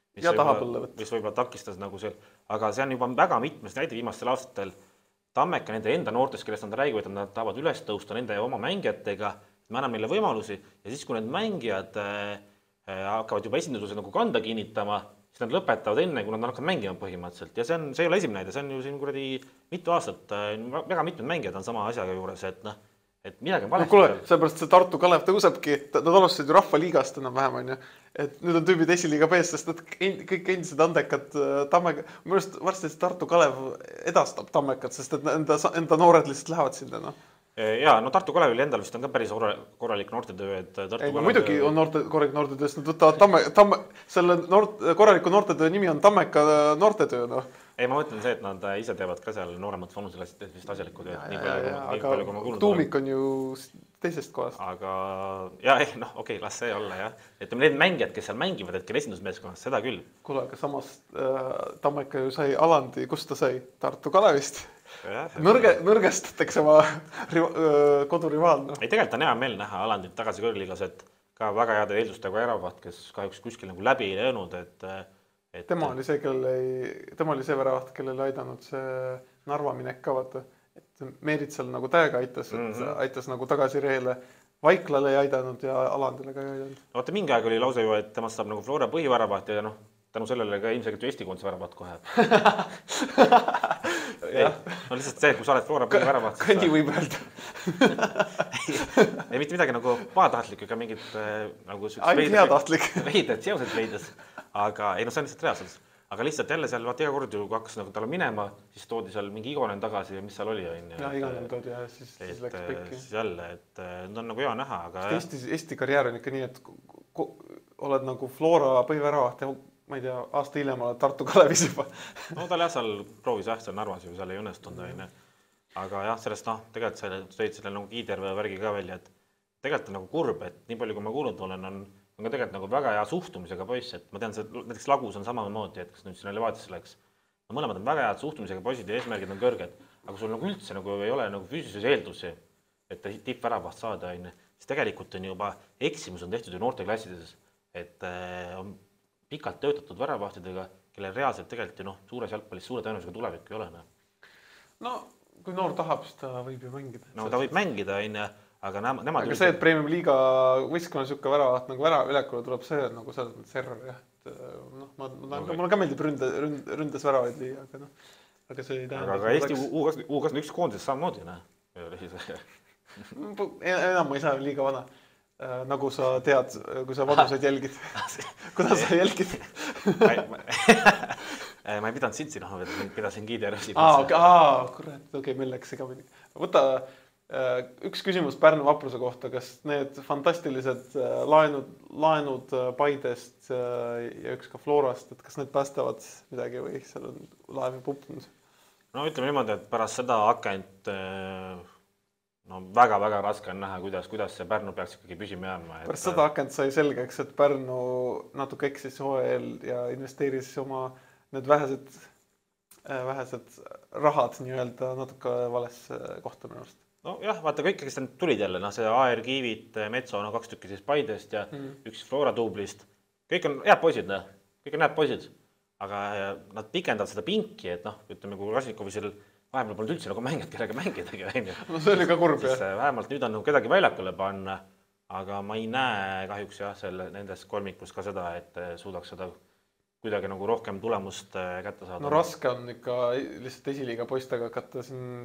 võib-olla takistas nagu see. Aga see on juba väga mitmes näide viimastel aastatel. Tammeka nende enda noortes, kellest nad räägivad, et nad tahavad üles tõusta nende oma mängijatega, me anname neile võimalusi ja siis, kui need mängijad hakkavad juba esinduse nagu kanda kinnitama, siis nad lõpetavad enne, kui nad hakkavad mängima põhimõtteliselt. Ja see ei ole esimene näide, see on ju siin kuradi mitu aastat, väga mitmed mängijad on sama asjaga juures, et midagi on valesti. Kuule, seepärast see Tartu Kalev tõusebki, nad alustasid ju rahvaliigast enam vähem, on ju. Et nüüd on tüübid esiliiga B-s, sest nad kõik endised andekad Tammeka. Mõnest varsti Tartu Kalev edastab Tammekat, sest et enda noored lihtsalt lähevad sinna. Jaa, Tartu Kalevil endal vist on ka päris korralik noortetöö. Muidugi on korralik noortetöö, sest nad võtavad selle korraliku noortetöö nimi on Tammeka noortetöö. Ei, ma mõtlen see, et nad ise teevad ka seal nooremat vanusel vist asjalikku tööd. Aga tuumik on ju teisest kohast. Aga okei, las see olla, jah. Et need mängijad, kes seal mängivad hetkel esindusmeeskonnas, seda küll. Kuule, aga samas Tammeka ju sai alandi, kust ta sai? Tartu Kalevist. Nõrgestatakse oma kodurivaal. Ei, tegelikult on hea meel näha alandit tagasi kõrgliigas, et ka väga heade eeldustega Eravaht, kes kahjuks kuskil nagu läbi ei löönud, Tema oli see väravaht, kellele aidanud see Narva minek ka, vaata. Et Meerit seal nagu täiega aitas nagu tagasi reele. Vaiklale ei aidanud ja Alandile ka ei aidanud. Vaata, mingi aeg oli lause ju, et temast saab nagu Flora põhiväravaht ja tänu sellele ka ilmselt Eesti koondise väravaht kohe. Lihtsalt see, kui sa oled Flora põhiväravaht. Kandi võib öelda. Ei, mitte midagi nagu pahatahtlik, ega mingid nagu ainult heatahtlik. Veided seosed leides. Aga see on lihtsalt reaalselt. Aga lihtsalt jälle seal vaata iga kord ju hakkas nagu talle minema, siis toodi seal mingi Igonen tagasi ja mis seal oli. Ja Igonen toodi ja siis läks pekki. Siis jälle, et on nagu hea näha. Eesti karjäär on ikka nii, et oled nagu Flora põhiväravaht ja ma ei tea, aasta hiljem oled Tartu Kalevis juba. Tal jah, seal proovis seal Narvas ju, seal ei õnnestunud. Aga jah, sellest tegelikult tõid selle nagu Kiiderve värgi ka välja, et tegelikult on nagu kurb, et nii palju kui ma kuulnud olen, on ka tegelikult nagu väga hea suhtumisega poiss, et ma tean, näiteks Lagus on samamoodi, et kas nüüd sinna Levaatisse läks. Mõlemad on väga head suhtumisega poisid ja eesmärgid on kõrged, aga sul nagu üldse nagu ei ole nagu füüsilises eeldusi, et tippväravaht saada, siis tegelikult on juba eksimus on tehtud ju noorteklassides, et on pikalt töötatud väravahtidega, kellel reaalselt tegelikult ju suures jalgpallis suure tõenäosusega tulevik ei ole. No, kui noor tahab, siis ta võib ju mängida. No ta võib mängida, aga nemad... Aga see, et Premium Liiga võistkonna siuke väravaht nagu väljakule tuleb, see on nagu selles mõttes error, jah. Mulle ka meeldib ründes väravaid liiga, aga see ei tähenda... Aga Eesti U21 koondises samamoodi, enam ma ei saa liiga vana. Nagu sa tead, kui sa vanuseid jälgid. Kuidas sa jälgid? ma ei pidanud Sitsi naha, pidasin Giidersi. Kurat, okei, meil läks segamini. Võta üks küsimus Pärnu Vapruse kohta, kas need fantastilised laenud Paidest ja üks ka Florast, et kas need päästavad midagi või seal on laev ja puppunud? No ütleme niimoodi, et pärast seda akent väga-väga raske on näha, kuidas see Pärnu peaks ikkagi püsima jääma. Pärast seda akent sai selgeks, et Pärnu natuke eksis hooajal ja investeeris oma need vähesed rahad nii-öelda natuke valesse kohta minu arust. No jah, vaata kõik, kes tulid jälle, see AR Kiivit, Metso, 2 tükki siis Paidest ja üks Flora duublist. Kõik on head poisid, kõik on head poisid, aga nad pikendavad seda pinki, et ütleme, kui Rasnikovisil vahepeal polnud üldse nagu mängijad, kellega mängidagi. No see oli ka kurb, jah. Vähemalt nüüd on kedagi väljakule panna, aga ma ei näe kahjuks nendes kolmikus ka seda, et suudaks seda kuidagi nagu rohkem tulemust kätte saada. No raske on ikka lihtsalt esiliiga poistega hakata siin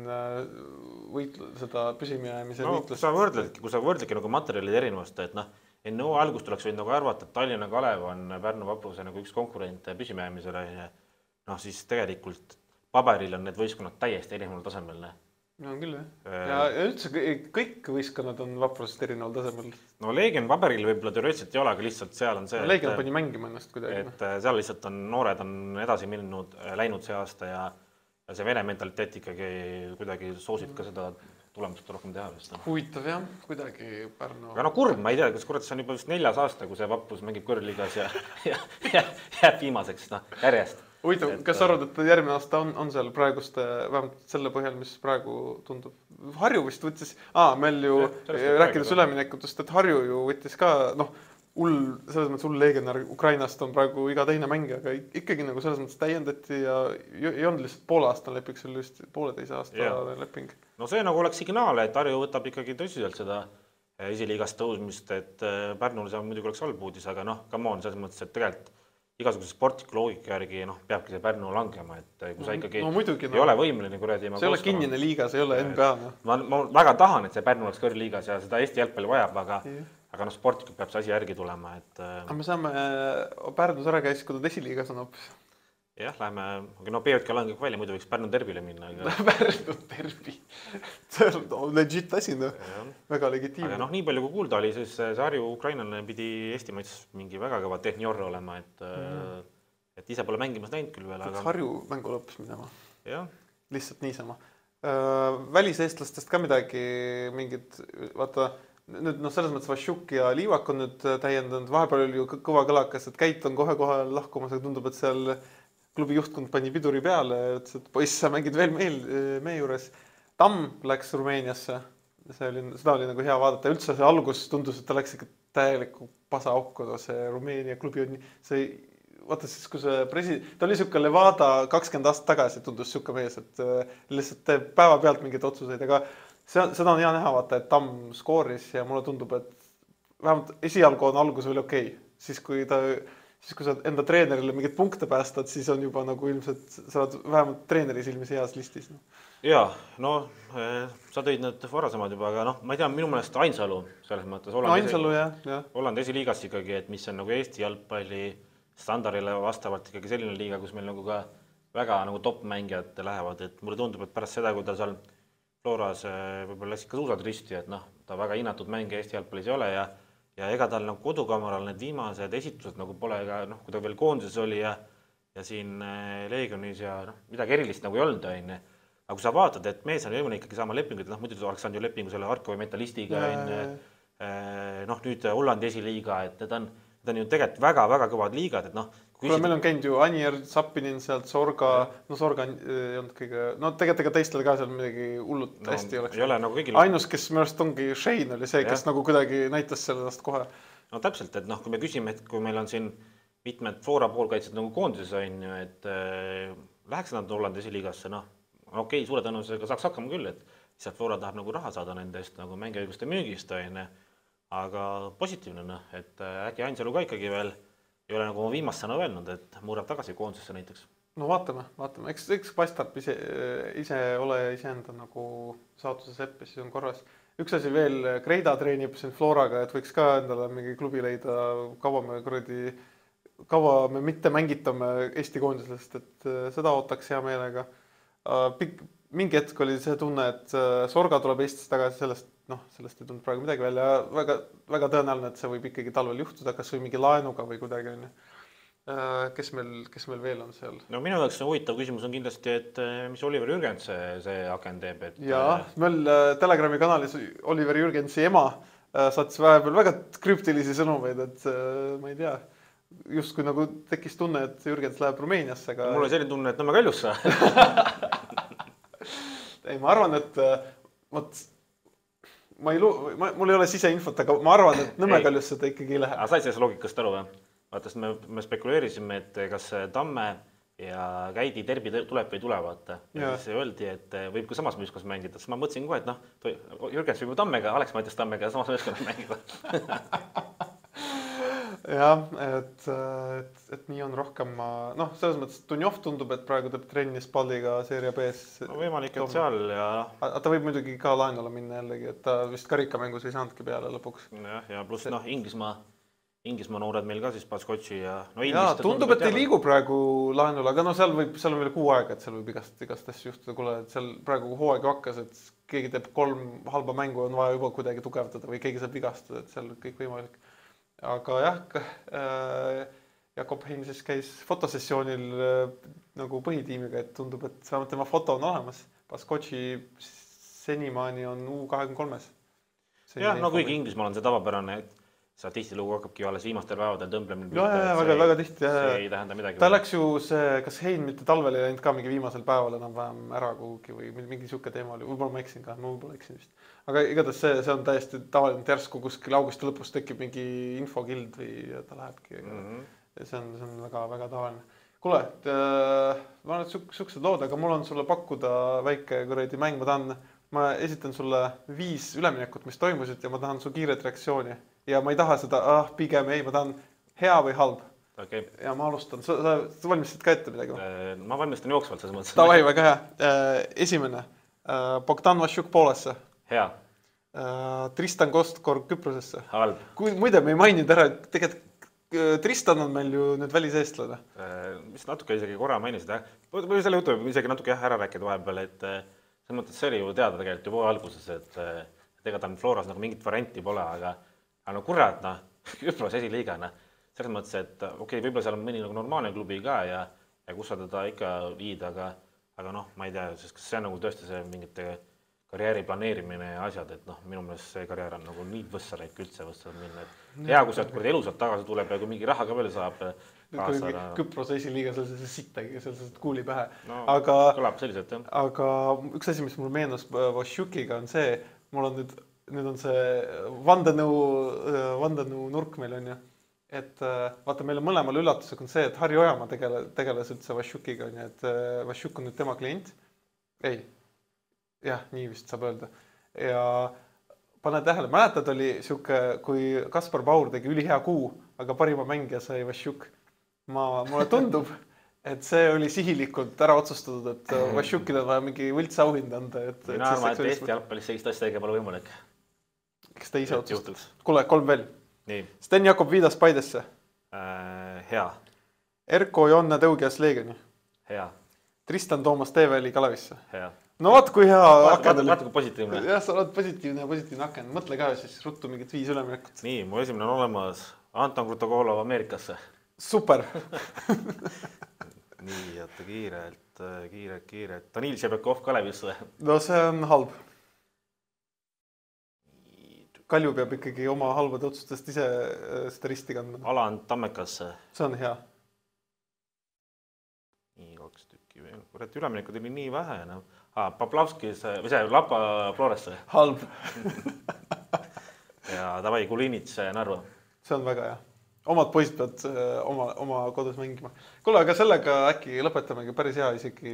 seda püsimajäämise võitlust. Kui sa võrdledki nagu materjalide erinevast, et enne algust oleks võinud nagu arvata, et Tallinna Kalev on Pärnu Vapruse nagu üks konkurent püsimajäämisele, siis tegelikult paberil on need võistkonnad täiesti erineval tasemel. No on küll, jah. Ja üldse kõik võistkonnad on Vaprusest erineval tasemel. No Leegion paberil võib-olla teoreetselt ei ole, aga lihtsalt seal on see... No Leegion pani mängima ennast kuidagi. Et seal lihtsalt noored on edasi läinud see aasta ja see vene mentaliteet ikkagi kuidagi soosib ka seda tulemust rohkem teha. Huvitav, jah, kuidagi Pärnu... Aga kurb, ma ei tea, kas kurat, see on juba vist 4. aasta, kui see Vaprus mängib kõrgliigas ja jääb viimaseks järjest. Huvitav, kas arvad, et järgmine aasta on seal praeguste, vähemalt selle põhjal, mis praegu tundub? Harju vist võttis, meil ju rääkides üleminekutest, et Harju ju võttis ka, selles mõttes hull leegionär Ukrainast on praegu iga teine mängija, aga ikkagi nagu selles mõttes täiendati ja ei olnud lihtsalt poolaastane leping, see oli just 1,5 aasta leping. No see nagu oleks signaal, et Harju võtab ikkagi tõsiselt seda esiliigast tõusmist, et Pärnul see muidugi oleks halb uudis, aga come on, selles mõttes, et tegelikult igasuguse sportliku loogika järgi peabki see Pärnu langema, et kui sa ikkagi ei ole võimeline kuradi... See ei ole kinnine liiga, see ei ole NBA. Ma väga tahan, et see Pärnu oleks kõrgliigas ja seda Eesti jalgpalli vajab, aga sportlikult peab see asi järgi tulema. Aga me saame Pärnus ära käis, kui ta esiliigas on hoopis. Jah, läheme, PJK langeb välja, muidu võiks Pärnu derbile minna. Pärnu derbi. See on legit asi, väga legitiimne. Aga nii palju kui kuulda oli, siis see Harju ukrainlane pidi Eesti mõttes mingi väga kõva tehnior olema, et ise pole mängimas näinud küll veel. Harju mängu lõppes minema. Lihtsalt niisama. Väliseestlastest ka midagi mingid, vaata, nüüd selles mõttes Vašjuk ja Liivak on nüüd täiendanud, vahepeal oli ju kõva kõlakas, et Käit on kohe lahkumas, aga tundub, et seal klubi juhtkond pani piduri peale, ütles, et poiss, sa mängid veel meie juures. Tamm läks Rumeeniasse, seda oli nagu hea vaadata. Üldse see algus tundus, et ta läks ikka täieliku pasa aukku, see Rumeenia klubi on vaata siis, kui see ta oli siuke Levada 20 aastat tagasi, tundus siuke mees, et lihtsalt teeb päeva pealt mingeid otsuseid, aga seda on hea näha vaata, et Tamm skooris ja mulle tundub, et vähemalt esialgu on algus veel okei. Siis kui sa enda treenerile mingid punkte päästad, siis on juba nagu ilmselt sa oled vähemalt treeneri silmis heas listis. Jaa, sa tõid need varasemad juba, aga ma ei tea, minu meelest Ainsalu selles mõttes. Ainsalu, jah. Holland esiliigas ikkagi, et mis on nagu Eesti jalgpalli standardile vastavalt ikkagi selline liiga, kus meil nagu ka väga nagu top-mängijad lähevad, et mulle tundub, et pärast seda, kui ta seal Floras võib-olla läks ikka suusad risti, et ta väga hinnatud mängija Eesti jalgpallis ei ole ja ega tal nagu kodukamaral need viimased esitused nagu pole ka, kui ta veel koondises oli ja siin Leegionis ja midagi erilist nagu ei olnud, aga kui sa vaatad, et mees on jõudnud ikkagi saama lepinguid, muidu ta oleks saanud ju lepingu selle Harkovi Metallistiga, nüüd Hollandi esiliiga, et need on ju tegelikult väga-väga kõvad liigad, et meil on käinud ju Anier, Zappinin sealt, Sorga, Sorga ei olnud kõige, tegelikult ega teistel ka seal midagi hullut hästi oleks. Ainus, kes minu arust ongi Shane oli see, kes nagu kuidagi näitas sellest kohe. No täpselt, et kui me küsime, et kui meil on siin mitmed Flora poolkaitsed nagu koondises on ju, et läheks nad Hollandi esiliigasse, okei, suure tõenäosusega saaks hakkama küll, et lihtsalt Flora tahab nagu raha saada nendest nagu mängiõiguste müügist, aga positiivne, et äkki Ainsalu ka ikkagi veel ei ole nagu viimast sõna öelnud, et murrab tagasi koondisesse näiteks. No vaatame. Eks paistab ise ole iseenda nagu saatuse seppis, siis on korras. Üks asi veel, Kreida treenib siin Floraga, et võiks ka endale mingi klubi leida, kaua me kuradi kaua me mitte mängitame Eesti koondisest, et seda ootaks hea meelega. Mingi hetk oli see tunne, et Sorga tuleb Eestisse tagasi, sellest ei tulnud praegu midagi välja. Väga, väga tõenäoline, et see võib ikkagi talvel juhtuda, kas või mingi laenuga või kuidagi on. Kes meil veel on seal? No minu jaoks huvitav küsimus on kindlasti, et mis Oliver Jürgens see aken teeb. Jaa, meil Telegrami kanalis Oliver Jürgensi ema saatis vahepeal väga krüptilisi sõnumeid, et ma ei tea, justkui nagu tekkis tunne, et Jürgens läheb Rumeeniasse. Aga... Mul oli selline tunne, et Nõmme Kaljusse. Ei, ma arvan, et mul ei ole siseinfot, aga ma arvan, et Nõmme Kaljusse ta ikkagi ei lähe. Aga said sellest loogikast aru või? Vaatast me spekuleerisime, et kas Tamme ja Käidi derbi tuleb või ei tule, vaata. Ja siis öeldi, et võib ka samas meeskonnas mängida. Siis ma mõtlesin kohe, et Jürgens võib Tammega, Alex Mattias Tammega samas meeskonnas mängida. Jah, et nii on rohkem. Selles mõttes Dunjov tundub, et praegu teeb trenni Spalliga Seeria B-s. No võimalik, et seal ja... Ta võib muidugi ka laenule minna jällegi, et ta vist karikamängus ei saanudki peale lõpuks. Ja pluss Inglismaa noored meil ka siis Baskotši ja... tundub, et ei liigu praegu laenule, aga seal on veel kuu aega, et seal võib igast asju juhtuda. Kuule, et seal praegu hooaeg hakkas, et keegi teeb 3 halba mängu, on vaja juba kuidagi tugevdada või keegi saab vigastada, et seal kõik võimalik. Aga jah, Jakob Hein siis käis fotosessioonil nagu põhitiimiga, et tundub, et vähemalt tema foto on olemas. Baskotši senimaani on U23-s. Jah, kuigi Inglismaal on see tavapärane, et sa tihtilugu hakkabki alles viimastel päevadel tõmblemine. Väga tihti. See ei tähenda midagi. Ta läks ju see, kas Hein mitte talvel ei läinud ka mingi viimasel päeval enam vähem ära kuhugi või mingi siuke teema oli. Võib-olla ma eksin ka, ma võib-olla eksin vist. Aga igatahes see on täiesti tavaline, et järsku kuskil augusti lõpus tekib mingi infokild või ta lähebki. Ja see on väga, väga tavaline. Kuule, ma olen suksed lood, aga mul on sulle pakkuda väike kuradi mäng. Ma esitan sulle 5 üleminekut, mis toimusid ja ma tahan su kiiret reaktsiooni. Ja ma ei taha seda, pigem ei, ma tahan hea või halb. Okay. Ja ma alustan. Sa valmistad ka ette midagi? Ma valmistan jooksvalt selles mõttes. Tavai, väga hea. Esimene. Bogdan Vašjuk Poolasse. Hea. Tristan Kostkor Küprosesse. Halb. Muide, me ei maininud ära, et tegelikult Tristan on meil ju nüüd väliseestlane. Mis natuke isegi korra mainisid. Või selle jutu isegi natuke ära rääkida vahepeal, et selles mõttes see oli ju teada tegelikult juba alguses, et ega ta Floras nagu mingit varianti pole, aga kurat, Küpros esiliiga, selles mõttes, et okei, võib-olla seal on mõni nagu normaalne klubi ka ja kus sa teda ikka viid, aga ma ei tea, sest kas see on nagu tõesti see mingite karjääri planeerimine ja asjad, et minu meelest see karjäär on nagu nii võssa läik üldse võssa minna, et hea, kui sealt elusalt tagasi tuleb ja kui mingi raha ka veel saab kaasa. Küprose esiliiga, seal see sittagi, seal see kuuli pähe. Kõlab selliselt, jah. Aga üks asi, mis mul meenus Vašjukiga on see, mul on nüüd on see vandenõu nurk meil on ju, et vaata meile mõlemal üllatusega on see, et Harri Ojamaa tegeles üldse Vašjukiga, et Vašjuk on nüüd tema klient. Ei, jah, nii vist saab öelda. Ja pane tähele, mäletad oli siuke, kui Kaspar Baur tegi ülihea kuu, aga parima mängija sai Vašjuk. Mulle tundub, et see oli sihilikult ära otsustatud, et Vašjukil on vaja mingi võltsauhind anda. Mina arvan, et Eesti jalgpallis sellist asja ega pole võimalik. Kes ta ise otsustas? Kuule, 3 veel. Nii. Sten Jakob Viidas Paidesse. Hea. Erko Joonne Tõugias Leegioni. Hea. Tristan Toomas Teeveli Kalevisse. Hea. No vaat kui hea aken oli. Vaata kui positiivne. Jah, sa oled positiivne aken. Mõtle ka siis ruttu mingit 5 üleminekut. Nii, mu esimene on olemas Anton Krutogolov Ameerikasse. Super. Nii, jätta kiirelt. Danil Šebekov Kalevisse. No see on halb. Kalju peab ikkagi oma halbade otsustest ise seda risti kandma. Alan Tammekasse. See on hea. Nii, 2 tükki veel. Kurat, üleminekud oli nii vähe. Poplavskis, või see Lapa Floresse. Halb. Ja davai, Kulinits Narva. See on väga hea. Omad poisid peavad oma kodus mängima. Kuule, aga sellega äkki lõpetamegi päris hea isegi.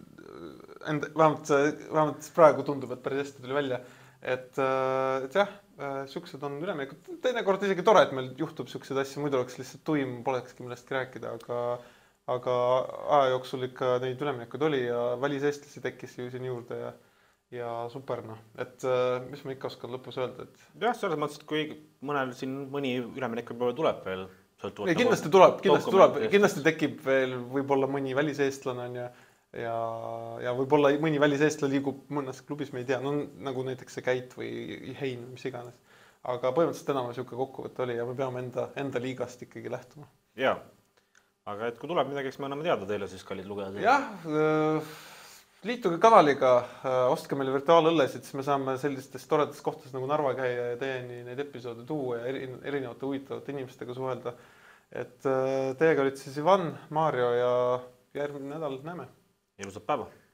Vähemalt praegu tundub, et päris hästi tuli välja. Et jah, siuksed on üleminekud. Teinekord isegi tore, et meil juhtub siukseid asju, muidu oleks lihtsalt tuim, polekski millestki rääkida, aga aja jooksul ikka neid üleminekud oli ja väliseestlasi tekkis ju siin juurde ja super. Et mis ma ikka oskan lõpus öelda? Jah, selles mõttes, et kui mõnel siin mõni üleminek võib-olla tuleb veel, kindlasti tekib veel võib-olla mõni väliseestlane on ja võib-olla mõni väliseestlane liigub mõnes klubis, me ei tea, no nagu näiteks see Käit või Hein, mis iganes. Aga põhimõtteliselt enam siuke kokkuvõte oli ja me peame enda liigast ikkagi lähtuma. Jaa, aga et kui tuleb midagi, eks me anname teada teile siis, kallid lugejad. Jah, liituge kanaliga, ostke meile virtuaalõllesid, siis me saame sellistest toredast kohtades nagu Narva käia ja teieni neid episoode tuua ja erinevate huvitavate inimestega suhelda. Et teiega olid siis Ivan, Maarjo ja järgmine nädal näeme. Ilusat päeva!